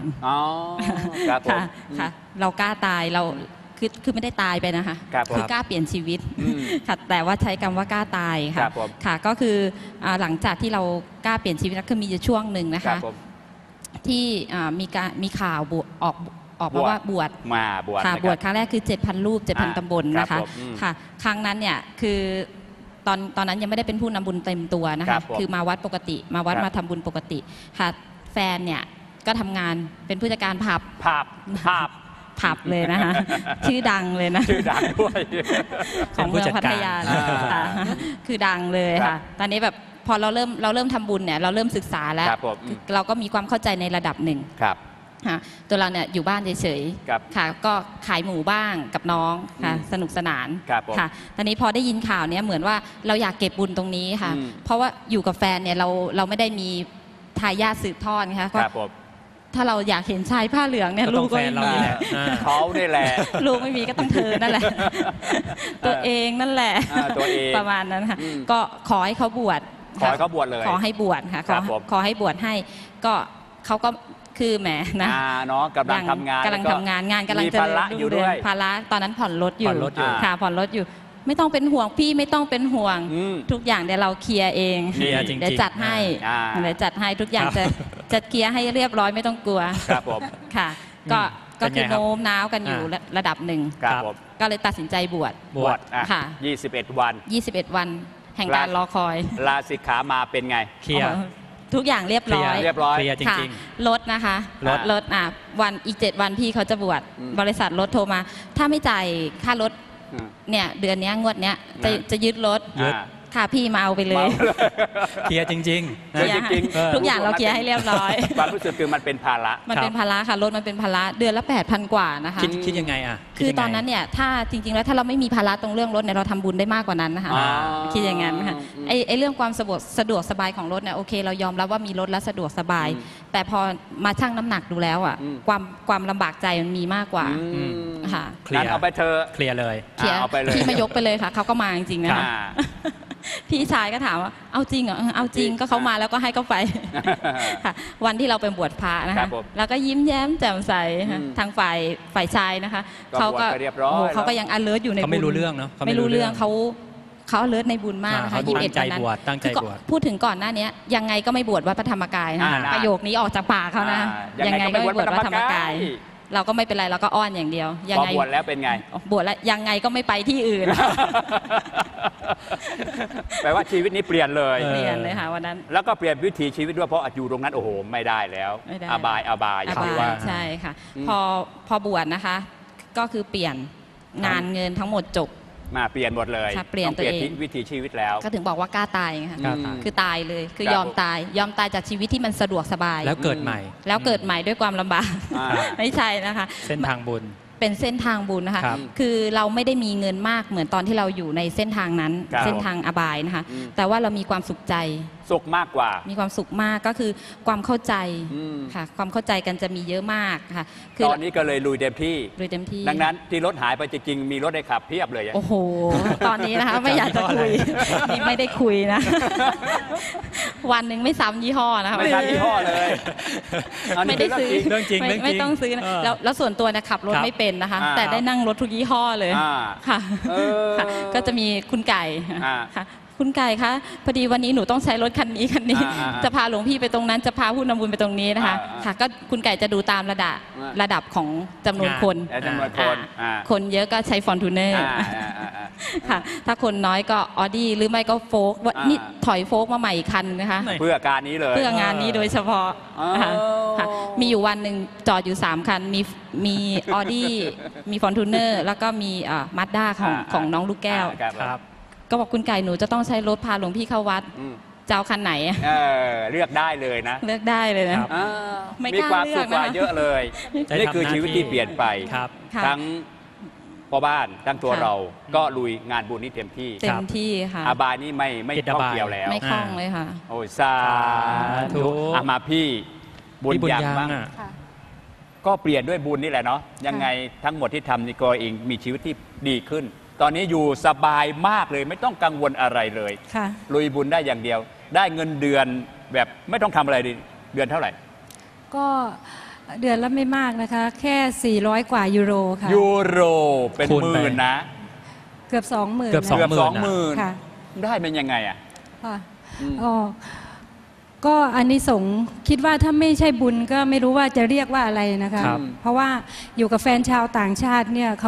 Speaker 8: ค่ะเรากล้าตายเราคือไม่ได้ตายไปนะคะคือกล้าเปลี่ยนชีวิตค่ะแต่ว่าใช้คำว่ากล้าตายค่ะค่ะก็คือหลังจากที่เรากล้าเปลี่ยนชีวิตแล้วคือมีช่วงหนึ่งนะคะที่มีข่าวออกมาว่าบวชค่ะบวชครั้งแรกคือ 7,000 รูป 7,000 ตำบลนะคะค่ะครั้งนั้นเนี่ยคือตอนนั้นยังไม่ได้เป็นผู้นำบุญเต็มตัวนะคะคือมาวัดปกติมาวัดมาทำบุญปกติค่ะแฟนเนี่ยก็ทำงานเป็นผู้จัดการผับเลยนะคะชื่อดังเลยนะ
Speaker 3: ชื่อดังด้วย
Speaker 8: ของเมืองพัทยาคือดังเลยค่ะตอนนี้แบบพอเราเริ่มทำบุญเนี่ยเราเริ่มศึกษาแล้วเราก็มีความเข้าใจในระดับหนึ่งตัวเราเนี่ยอยู่บ้านเฉยๆค่ะก็ขายหมูบ้างกับน้องค่ะสนุกสนานค่ะตอนนี้พอได้ยินข่าวเนี้ยเหมือนว่าเราอยากเก็บบุญตรงนี้ค่ะเพราะว่าอยู่กับแฟนเนี่ยเราไม่ได้มีทายาทสืบทอดนะคะถ้าเราอยากเห็นชายผ้าเหลืองเนี่ยลูกก็ไม่มี
Speaker 3: เขาเนี่ยแหละ
Speaker 8: ลูกไม่มีก็ต้องเธอนั่นแหละตัวเองนั่นแหละประมาณนั้นค่ะก็ขอให้เขาบวช
Speaker 3: ขอให้เขาบวชเลย
Speaker 8: ขอให้บวชค่ะขอให้บวชให้ก็เขาก็คือแหมนะ
Speaker 3: เนาะกำลังทำงาน
Speaker 8: งานกำลังจะ
Speaker 3: อยู่ด้วย
Speaker 8: ภาระตอนนั้นผ่อนรถอยู่ค่ะผ่อนรถอยู่ไม่ต้องเป็นห่วงพี่ไม่ต้องเป็นห่วงทุกอย่างเดี๋ยวเราเคลียร์เองเดี๋ยวจัดให้ทุกอย่างจะเคลียร์ให้เรียบร้อยไม่ต้องกลัว
Speaker 3: ครับผม
Speaker 8: ค่ะก็คือโน้มน้าวกันอยู่ระดับหนึ่งก็เลยตัดสินใจบวช
Speaker 3: ค่ะ21 วัน
Speaker 8: แห่งการรอคอย
Speaker 3: ลาสิกขามาเป็นไง
Speaker 10: เคลียร์
Speaker 8: ทุกอย่างเรียบร้อย
Speaker 10: เคลียร์จริง
Speaker 8: ๆลดนะคะลดวันอีก7 วันพี่เขาจะบวชบริษัทรถโทรมาถ้าไม่จ่ายค่ารถเนี่ยเดือนนี้งวดเนี้ยจะยึดรถค่ะพี่มาเอาไปเลย
Speaker 10: เคลียร์จริง
Speaker 8: ๆทุกอย่างเราเคลียร์ให้เรียบร้อย
Speaker 3: ความรู้สึกคือมันเป็นภาระ
Speaker 8: ค่ะรถมันเป็นภาระเดือนละ 8,000 กว่านะคะ
Speaker 10: คิดยังไงอ่ะ
Speaker 8: คือตอนนั้นเนี่ยถ้าจริงๆแล้วถ้าเราไม่มีภาระตรงเรื่องรถเนี่ยเราทำบุญได้มากกว่านั้นนะคะคิดอย่างนั้นค่ะไอ้เรื่องความสะดวกสบายของรถเนี่ยโอเคเรายอมรับว่ามีรถแล้วสะดวกสบายแต่พอมาชั่งน้ำหนักดูแล้วอ่ะความลำบากใจมันมีมากกว่าค่ะ
Speaker 3: เคลียร์เอาไปเธอ
Speaker 10: เคลียร์เลย
Speaker 8: พี่มายกไปเลยค่ะเขาก็มาจริงๆนะคะพี่ชายก็ถามว่าเอาจริงเหรอเอาจริงก็เขามาแล้วก็ให้เขาไปค่ะวันที่เราไปบวชพระนะคะแล้วก็ยิ้มแย้มแจ่มใสทางฝ่ายชายนะคะเขาก็ยัง alert อยู่ในบุญ
Speaker 10: เขาไม่รู้เรื่องเนาะ
Speaker 8: ไม่รู้เรื่องเขาalert ในบุญมากนะคะ
Speaker 10: 21วันนั้นตั้งใจบวช
Speaker 8: พูดถึงก่อนหน้านี้ยังไงก็ไม่บวชวัดพระธรรมกายนะประโยคนี้ออกจากปากเขานะยังไงก็ไม่บวชวัดธรรมกายเราก็ไม่เป็นไรเราก็อ้อนอย่างเดียว
Speaker 3: ยังไงบวชแล้วเป็นไง
Speaker 8: บวชแล้วยังไงก็ไม่ไปที่อื่น
Speaker 3: แปลว่าชีวิตนี้เปลี่ยนเลย
Speaker 8: ค่ะวันนั้น
Speaker 3: แล้วก็เปลี่ยนวิถีชีวิตด้วยเพราะอยู่ตรงนั้นโอ้โหไม่ได้แล้วอบาย
Speaker 8: อย่างที่ว่าใช่ค่ะพอบวชนะคะก็คือเปลี่ยนงานเงินทั้งหมดจบ
Speaker 3: มาเปลี่ยนหมดเลย
Speaker 8: เปลี่ยนตัวเอง
Speaker 3: วิถีชีวิตแล้ว
Speaker 8: ก็ถึงบอกว่ากล้าตายไงคะคือตายเลยคือยอมตายจากชีวิตที่มันสะดวกสบาย
Speaker 10: แล้วเกิดใหม่
Speaker 8: ด้วยความลำบากไม่ใช่นะคะ
Speaker 10: เส้นทางบุญ
Speaker 8: เป็นเส้นทางบุญนะคะคือเราไม่ได้มีเงินมากเหมือนตอนที่เราอยู่ในเส้นทางนั้นเส้นทางอบายนะคะแต่ว่าเรามีความสุขใจ
Speaker 3: สุขมากกว่า
Speaker 8: มีความสุขมากก็คือความเข้าใจค่ะความเข้าใจกันจะมีเยอะมากค่ะ
Speaker 3: ตอนนี้ก็เลยลุยเต็มที่ดังนั้นที่รถหายไปจริงๆมีรถได้ขับเพียบเลย
Speaker 8: โอ้โหตอนนี้นะคะไม่อยากจะคุยนี่ไม่ได้คุยนะวันหนึ่งไม่ซ้ำยี่ห้อนะคะ
Speaker 3: ไม่ซ้ำยี่ห้อเลย
Speaker 8: ไม่ได้ซื้อ
Speaker 10: เรื่องจริง
Speaker 8: ไม่ต้องซื้อแล้วส่วนตัวขับรถไม่เป็นนะคะแต่ได้นั่งรถทุกยี่ห้อเลยค่ะก็จะมีคุณไก่ค่ะคุณไก่คะพอดีวันนี้หนูต้องใช้รถคันนี้จะพาหลวงพี่ไปตรงนั้นจะพาผู้นำบุญไปตรงนี้นะคะค่ะก็คุณไก่จะดูตามระดับของจำนวนคนเยอะก็ใช้ฟอนทูเนอร์ค่ะถ้าคนน้อยก็ออดี้หรือไม่ก็โฟกนี่ถอยโฟกมาใหม่อีกคันนะคะ
Speaker 3: เพื่อการนี้เลย
Speaker 8: เพื่องานนี้โดยเฉพาะค่ะมีอยู่วันหนึ่งจอดอยู่3คันมีออดี้มีฟอนทูเนอร์แล้วก็มีมาสด้าของน้องลูกแก้วก็บอกคุณไก่หนูจะต้องใช้รถพาหลวงพี่เข้าวัดจะเอาคันไหน
Speaker 3: เลือกได้เลยนะ
Speaker 8: เลือกได้เลยนะ
Speaker 3: มีความสุขกว่าเยอะเลยนี่คือชีวิตที่เปลี่ยนไปทั้งพ่อบ้านทั้งตัวเราก็ลุยงานบุญนี้เต็มที่
Speaker 8: ค่ะ
Speaker 3: อาบายนี่ไม่คล่องเกี่ยวแล้ว
Speaker 8: ไม่คล่องเลยค่ะ
Speaker 3: โอ้ยสาธุมาพี่บุญยังบ้างก็เปลี่ยนด้วยบุญนี่แหละเนาะยังไงทั้งหมดที่ทำนี่ก็เองมีชีวิตที่ดีขึ้นตอนนี้อยู่สบายมากเลยไม่ต้องกังวลอะไรเลยลุยบุญได้อย่างเดียวได้เงินเดือนแบบไม่ต้องทำอะไรเดือนเท่าไหร่
Speaker 9: ก็เดือนละไม่มากนะคะแค่400กว่ายูโรค่ะ
Speaker 3: ยูโรเป็นหมื่นนะ
Speaker 9: เกือบ20,000
Speaker 3: เกือบ20,000ได้เป็นยังไงอ่ะ
Speaker 9: ก็อันนี้สงคิดว่าถ้าไม่ใช่บุญก็ไม่รู้ว่าจะเรียกว่าอะไรนะคะเพราะว่าอยู่กับแฟนชาวต่างชาติเนี่ยเขา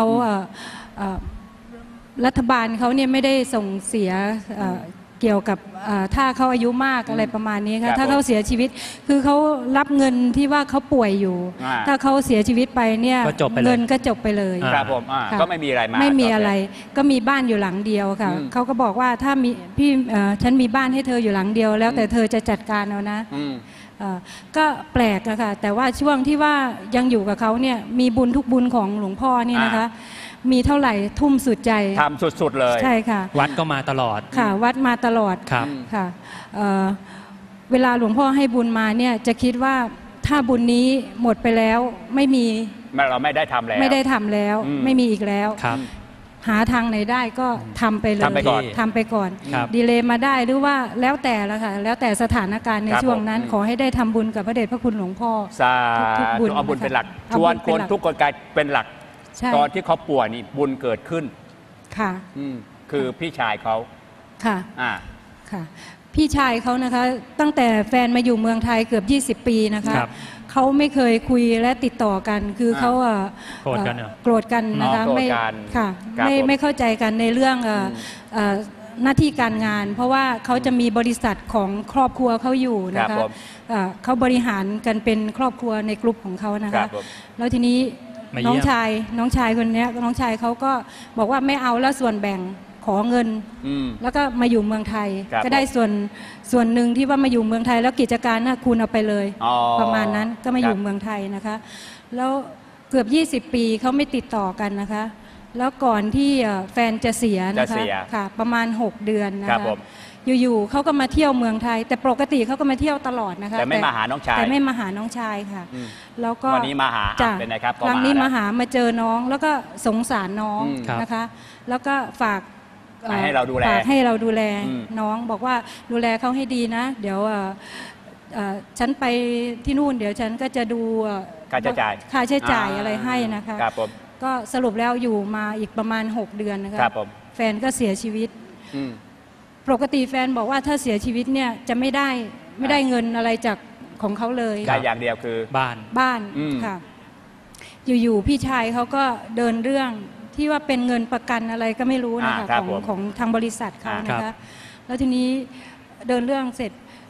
Speaker 9: รัฐบาลเขาเนี่ยไม่ได้ส่งเสียเกี่ยวกับถ้าเขาอายุมากอะไรประมาณนี้ค่ะถ้าเขาเสียชีวิตคือเขารับเงินที่ว่าเขาป่วยอยู่ถ้าเขาเสียชีวิตไปเนี่ยเงินก็จบไปเลย
Speaker 3: ครับผมก็ไม่มีอะไรมา
Speaker 9: ไม่มีอะไรก็มีบ้านอยู่หลังเดียวค่ะเขาก็บอกว่าถ้ามีพี่ฉันมีบ้านให้เธออยู่หลังเดียวแล้วแต่เธอจะจัดการเอานะก็แปลกนะคะแต่ว่าช่วงที่ว่ายังอยู่กับเขาเนี่ยมีบุญทุกบุญของหลวงพ่อนี่นะคะมีเท่าไหร่ทุ่มสุดใจ
Speaker 3: ทำสุดๆเลย
Speaker 9: ใช่ค่ะ
Speaker 10: วัดก็มาตลอด
Speaker 9: ค่ะวัดมาตลอด
Speaker 10: ครับ
Speaker 9: ค่ะเวลาหลวงพ่อให้บุญมาเนี่ยจะคิดว่าถ้าบุญนี้หมดไปแล้วไม่มี
Speaker 3: เราไม่ได้ทำแล้ว
Speaker 9: ไม่มีอีกแล้วหาทางไหนได้ก็ทำไปเลยทำไปก่อนดีเลย์มาได้หรือว่าแล้วแต่ละค่ะแล้วแต่สถานการณ์ในช่วงนั้นขอให้ได้ทำบุญกับพระเดชพระคุณหลวงพ่อ
Speaker 3: ทุกบุญเอาบุญเป็นหลักชวนคนทุกคนกลายเป็นหลักตอนที่เขาป่วยนี่บุญเกิดขึ้น
Speaker 9: ค่ะ
Speaker 3: คือพี่ชายเขา
Speaker 9: ค่ะค่ะพี่ชายเขานะคะตั้งแต่แฟนมาอยู่เมืองไทยเกือบ20 ปีนะคะเขาไม่เคยคุยและติดต่อกันคือเขา
Speaker 10: โกรธ
Speaker 9: กันนะคะไม่ค่ะไม่เข้าใจกันในเรื่องหน้าที่การงานเพราะว่าเขาจะมีบริษัทของครอบครัวเขาอยู่นะคะเขาบริหารกันเป็นครอบครัวในกลุ่มของเขานะคะแล้วทีนี้น้องชายคนนี้น้องชายเขาก็บอกว่าไม่เอาแล้วส่วนแบ่งขอเงินแล้วก็มาอยู่เมืองไทยก็ได้ส่วนหนึ่งที่ว่ามาอยู่เมืองไทยแล้วกิจการน่ะคุณเอาไปเลยประมาณนั้นก็มาอยู่เมืองไทยนะคะแล้วเกือบ20 ปีเขาไม่ติดต่อกันนะคะแล้วก่อนที่แฟนจะเสียนะคะค่ะประมาณ6 เดือนนะคะอยู่ๆเขาก็มาเที่ยวเมืองไทยแต่ปกติเขาก็มาเที่ยวตลอดนะคะ
Speaker 3: แต่ไม่มาหาน้องชาย
Speaker 9: ค่ะแล้วก็
Speaker 3: วันนี้มาหาเป็นไงครับ
Speaker 9: ครั้งนี้มาเจอน้องแล้วก็สงสารน้องนะคะแล้วก็ฝาก
Speaker 3: ให้เรา
Speaker 9: ดูแลน้องบอกว่าดูแลเขาให้ดีนะเดี๋ยวฉันไปที่นู่นเดี๋ยวฉันก็จะดู
Speaker 3: ค่าใ
Speaker 9: ช้จ่ายอะไรให้นะคะก็สรุปแล้วอยู่มาอีกประมาณ6 เดือนนะคะแฟนก็เสียชีวิตปกติแฟนบอกว่าถ้าเสียชีวิตเนี่ยจะไม่ได้เงินอะไรจากของเขาเลย
Speaker 3: ได้อย่างเดียวคือ
Speaker 9: บ้านค่ะอยู่ๆพี่ชายเขาก็เดินเรื่องที่ว่าเป็นเงินประกันอะไรก็ไม่รู้นะคะของทางบริษัทเขานะคะแล้วทีนี้เดินเรื่องเสร็จ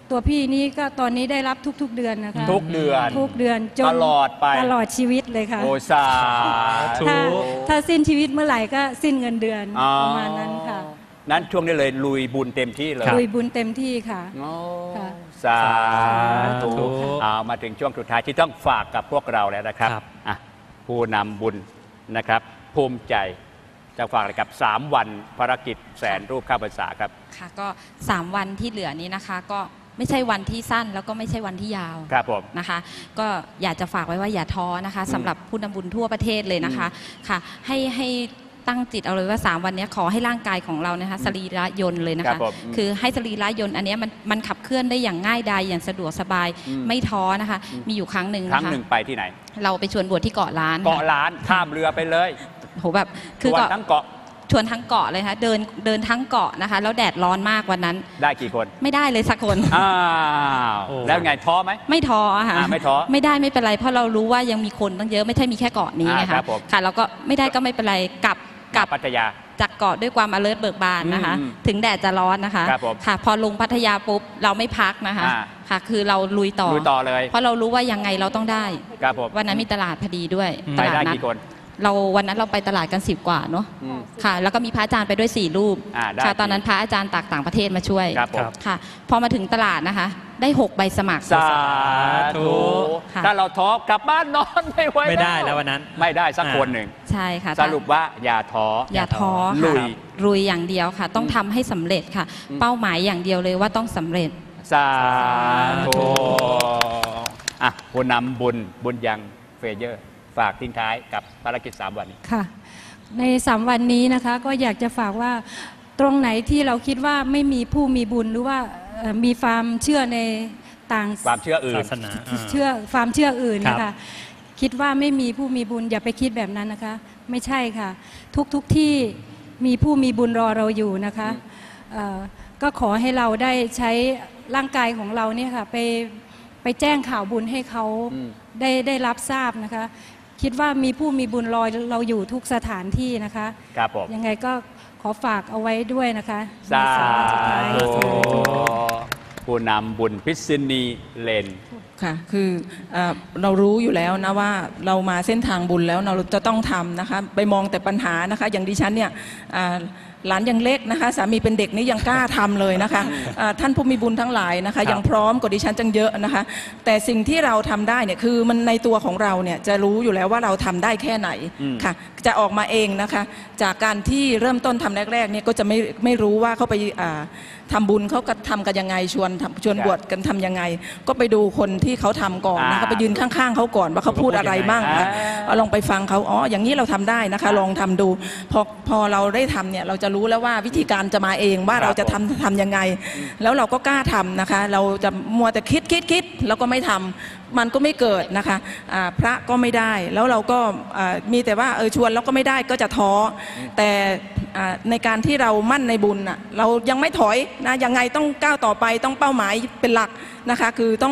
Speaker 9: ตัวพี่นี่ก็ตอนนี้ได้รับทุกๆเดือนนะคะ
Speaker 3: ทุกเดื
Speaker 9: อนจน
Speaker 3: ตลอดไป
Speaker 9: ตลอดชีวิตเลยค่ะ
Speaker 3: โอ้สาธุ
Speaker 9: ถ้าสิ้นชีวิตเมื่อไหร่ก็สิ้นเงินเดือนประมาณนั้นค่ะ
Speaker 3: นั้นช่วงนี้เลยลุยบุญเต็มที่เลย
Speaker 9: ลุยบุญเต็มที่ค่ะ
Speaker 3: สาธุมาถึงช่วงสุดท้ายที่ต้องฝากกับพวกเราแล้วนะครับผู้นำบุญนะครับภูมิใจจะฝากอะไรกับ3 วันภารกิจแสนรูปข้าพเจ้าครับ
Speaker 8: ค่ะก็3 วันที่เหลือนี้นะคะก็ไม่ใช่วันที่สั้นแล้วก็ไม่ใช่วันที่ยาว
Speaker 3: ครับผม
Speaker 8: นะคะก็อยากจะฝากไว้ว่าอย่าท้อนะคะสำหรับผู้นำบุญทั่วประเทศเลยนะคะค่ะให้ตั้งจิตเอาเลยว่า3 วันนี้ขอให้ร่างกายของเรานะคะสรีระยนต์เลยนะคะคือให้สรีระยนต์อันนี้มันขับเคลื่อนได้อย่างง่ายดายอย่างสะดวกสบายไม่ท้อนะคะมีอยู่ครั้งหนึ่ง
Speaker 3: ไปที่ไหน
Speaker 8: เราไปชวนบวชที่เกาะล้าน
Speaker 3: ข้ามเรือไปเลย
Speaker 8: โหแบบคือ
Speaker 3: เกาะทั้งเกาะ
Speaker 8: ชวนทั้งเกาะเลยค่ะเดินทั้งเกาะนะคะแล้วแดดร้อนมากวันนั้น
Speaker 3: ได้กี่คน
Speaker 8: ไม่ได้เลยสักคน
Speaker 3: แล้วไงท้อไหม
Speaker 8: ไม่ท้อค่ะ
Speaker 3: ไม่ท้อ
Speaker 8: ไม่ได้ไม่เป็นไรเพราะเรารู้ว่ายังมีคนตั้งเยอะไม่ใช่มีแค่เกาะนี้นะคะค่ะเราก็ไม่ได้ก็ไม่เป็นไรกลับ
Speaker 3: พัทยา
Speaker 8: จากเกาะด้วยความ alert เบิกบานนะคะถึงแดดจะร้อนนะคะค่ะพอลงพัทยาปุ๊บเราไม่พักนะคะค่ะคือเราลุยต่อ
Speaker 3: เลย
Speaker 8: เพราะเรารู้ว่ายังไงเราต้องได้วันนั้นมีตลาดพอดีด้วย
Speaker 3: ตลาดนัด
Speaker 8: วันนั้นเราไปตลาดกัน10 กว่าเนาะค่ะแล้วก็มีพระอาจารย์ไปด้วย4 รูปค่ะตอนนั้นพระอาจารย์จากต่างประเทศมาช่วยค่ะพอมาถึงตลาดนะคะได้6 ใบสมัคร
Speaker 3: สาธุถ้าเราท้อกลับบ้านนอน
Speaker 10: ไม่ได้แล้ววันนั้น
Speaker 3: ไม่ได้สักคนหนึ่ง
Speaker 8: ใช่ค่ะ
Speaker 3: สรุปว่าอย่าท้อ
Speaker 8: ลุยอย่างเดียวค่ะต้องทำให้สำเร็จค่ะเป้าหมายอย่างเดียวเลยว่าต้องสำเร็จ
Speaker 3: สาธุผู้นำบุญยังเฟเยอร์ฝากทิ้งท้ายกับภารกิจ3 วันนี้
Speaker 9: ค่ะใน3 วันนี้นะคะก็อยากจะฝากว่าตรงไหนที่เราคิดว่าไม่มีผู้มีบุญหรือว่ามีความเชื่อในต่าง
Speaker 3: ความเชื่ออื่น
Speaker 9: ความเชื่ออื่นนะคะคิดว่าไม่มีผู้มีบุญอย่าไปคิดแบบนั้นนะคะไม่ใช่ค่ะทุกที่มีผู้มีบุญรอเราอยู่นะคะก็ขอให้เราได้ใช้ร่างกายของเราเนี่ยค่ะไปแจ้งข่าวบุญให้เขาได้รับทราบนะคะคิดว่ามีผู้มีบุญรอเราอยู่ทุกสถานที่นะคะ
Speaker 3: ครับผม
Speaker 9: ยังไงก็ขอฝากเอาไว้ด้วยนะคะ
Speaker 3: สาธุผู้นำบุญพิษณีเลน
Speaker 7: ค่ะคือเรารู้อยู่แล้วนะว่าเรามาเส้นทางบุญแล้วเราจะต้องทำนะคะไปมองแต่ปัญหานะคะอย่างดิฉันเนี่ยหลานยังเล็กนะคะสามีเป็นเด็กนี่ยังกล้าทำเลยนะคะท่านผู้มีบุญทั้งหลายนะคะยังพร้อมกว่าดิฉันจังเยอะนะคะแต่สิ่งที่เราทำได้เนี่ยคือมันในตัวของเราเนี่ยจะรู้อยู่แล้วว่าเราทำได้แค่ไหนค่ะจะออกมาเองนะคะจากการที่เริ่มต้นทำแรกๆเนี่ยก็จะไม่รู้ว่าเขาไปทำบุญเขาก็ทำกันยังไงชวนบวชกันทำยังไงก็ไปดูคนที่เขาทำก่อนนะคะไปยืนข้างๆเขาก่อนว่าเขาพูดอะไรบ้างค่ะลองไปฟังเขาอย่างนี้เราทำได้นะคะลองทำดูพอเราได้ทำเนี่ยเราจะรู้แล้วว่าวิธีการจะมาเองว่าเราจะทำยังไงแล้วเราก็กล้าทำนะคะเราจะมัวแต่คิดแล้วก็ไม่ทำมันก็ไม่เกิดนะคะพระก็ไม่ได้แล้วเราก็มีแต่ว่าชวนแล้วก็ไม่ได้ก็จะท้อแต่ในการที่เรามั่นในบุญเรายังไม่ถอยนะยังไงต้องก้าวต่อไปต้องเป้าหมายเป็นหลักนะคะคือต้อง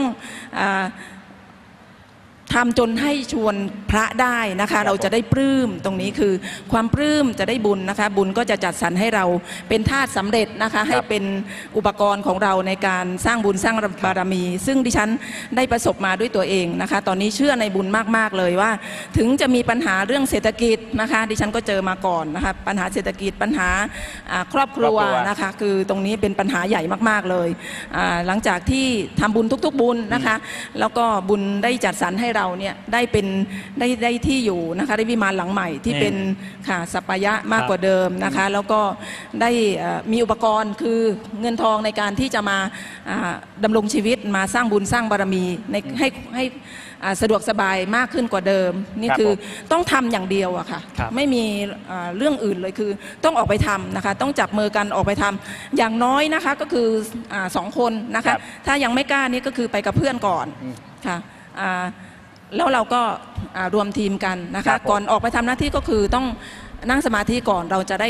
Speaker 7: ทำจนให้ชวนพระได้นะคะเราจะได้ปลื้มตรงนี้คือความปลื้มจะได้บุญนะคะบุญก็จะจัดสรรให้เราเป็นธาตุสำเร็จนะคะให้เป็นอุปกรณ์ของเราในการสร้างบุญสร้างบารมีซึ่งดิฉันได้ประสบมาด้วยตัวเองนะคะตอนนี้เชื่อในบุญมากๆเลยว่าถึงจะมีปัญหาเรื่องเศรษฐกิจนะคะดิฉันก็เจอมาก่อนนะคะปัญหาเศรษฐกิจปัญหาครอบครัวนะคะคือตรงนี้เป็นปัญหาใหญ่มากๆเลยหลังจากที่ทำบุญทุกๆบุญนะคะแล้วก็บุญได้จัดสรรให้เราเนี่ยได้ที่อยู่นะคะได้วิมานหลังใหม่ที่เป็นค่ะสัปปายะมากกว่าเดิมนะคะแล้วก็ได้มีอุปกรณ์คือเงินทองในการที่จะมาดำรงชีวิตมาสร้างบุญสร้างบารมีให้สะดวกสบายมากขึ้นกว่าเดิมนี่คือต้องทำอย่างเดียวอะค่ะไม่มีเรื่องอื่นเลยคือต้องออกไปทำนะคะต้องจับมือกันออกไปทำอย่างน้อยนะคะก็คือ2 คนนะคะถ้ายังไม่กล้านี่ก็คือไปกับเพื่อนก่อนค่ะแล้วเราก็รวมทีมกันนะคะก่อนออกไปทำหน้าที่ก็คือต้องนั่งสมาธิก่อนเราจะได้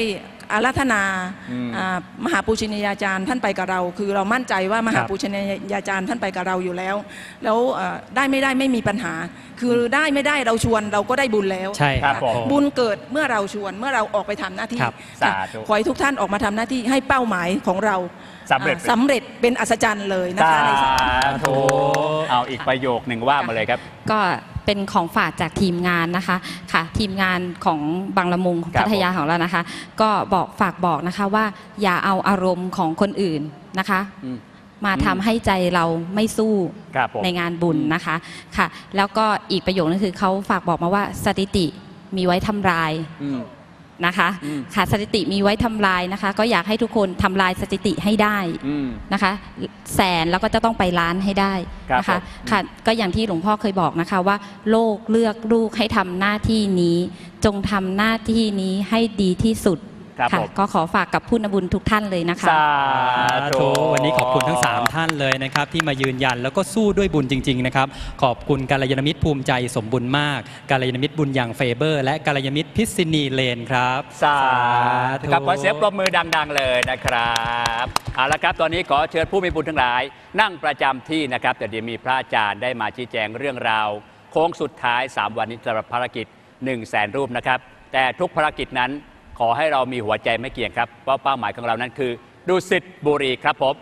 Speaker 7: อาราธนามหาปูชนียาจารย์ท่านไปกับเราคือเรามั่นใจว่ามหาปูชนียาจารย์ท่านไปกับเราอยู่แล้วแล้วได้ไม่ได้ไม่มีปัญหาคือได้ไม่ได้เราชวนเราก็ได้บุญแล้ว
Speaker 10: ใช่ครับ
Speaker 7: บุญเกิดเมื่อเราชวนเมื่อเราออกไปทำหน้าที่ขอให้ทุกท่านออกมาทำหน้าที่ให้เป้าหมายของเราสำเร็จเป็นอัศจรรย์เลยนะคะในสา
Speaker 3: ธุเอาอีกประโยคหนึ่งว่ามาเลยครับ
Speaker 8: ก็เป็นของฝากจากทีมงานนะคะค่ะทีมงานของบางละมุงพัทยาของเรานะคะก็ฝากบอกนะคะว่าอย่าเอาอารมณ์ของคนอื่นนะคะมาทำให้ใจเราไม่สู้ในงานบุญนะคะค่ะแล้วก็อีกประโยคนึงคือเขาฝากบอกมาว่าสถิติมีไว้ทำลายนะคะค่ะสถิติมีไว้ทำลายนะคะก็อยากให้ทุกคนทำลายสถิติให้ได้นะคะแสนแล้วก็จะต้องไปล้านให้ได้นะคะค่ะก็อย่างที่หลวงพ่อเคยบอกนะคะว่าโลกเลือกลูกให้ทำหน้าที่นี้จงทำหน้าที่นี้ให้ดีที่สุดค่ะก็ขอฝากกับผู้นำบุญทุกท่านเลยนะคะ
Speaker 10: สาธุวันนี้ขอบคุณทั้ง3ท่านเลยนะครับที่มายืนยันแล้วก็สู้ด้วยบุญจริงๆนะครับขอบคุณกัลยาณมิตรภูมิใจสมบุญมากกัลยาณมิตรบุญยังเฟเบอร์และกัลยาณมิตรพิษณีเลนครับ
Speaker 3: สาธุครับขอเสียงปรบมือดังๆเลยนะครับเอาละครับตอนนี้ขอเชิญผู้มีบุญทั้งหลายนั่งประจำที่นะครับแต่เดี๋ยวมีพระอาจารย์ได้มาชี้แจงเรื่องราวโค้งสุดท้าย3วันนี้สำหรับภารกิจ 100,000 รูปนะครับแต่ทุกภารกิจนั้นขอให้เรามีหัวใจไม่เกี่ยงครับเพราะเป้าหมายของเรานั้นคือดุสิตบุรีครับผม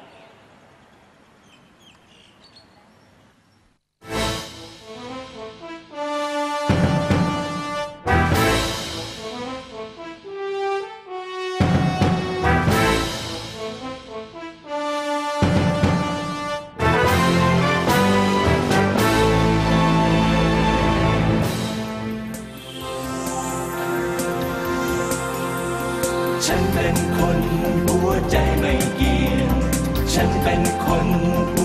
Speaker 5: ฉันเป็นคนหัวใจไม่เกี่ยงฉันเป็นคนหั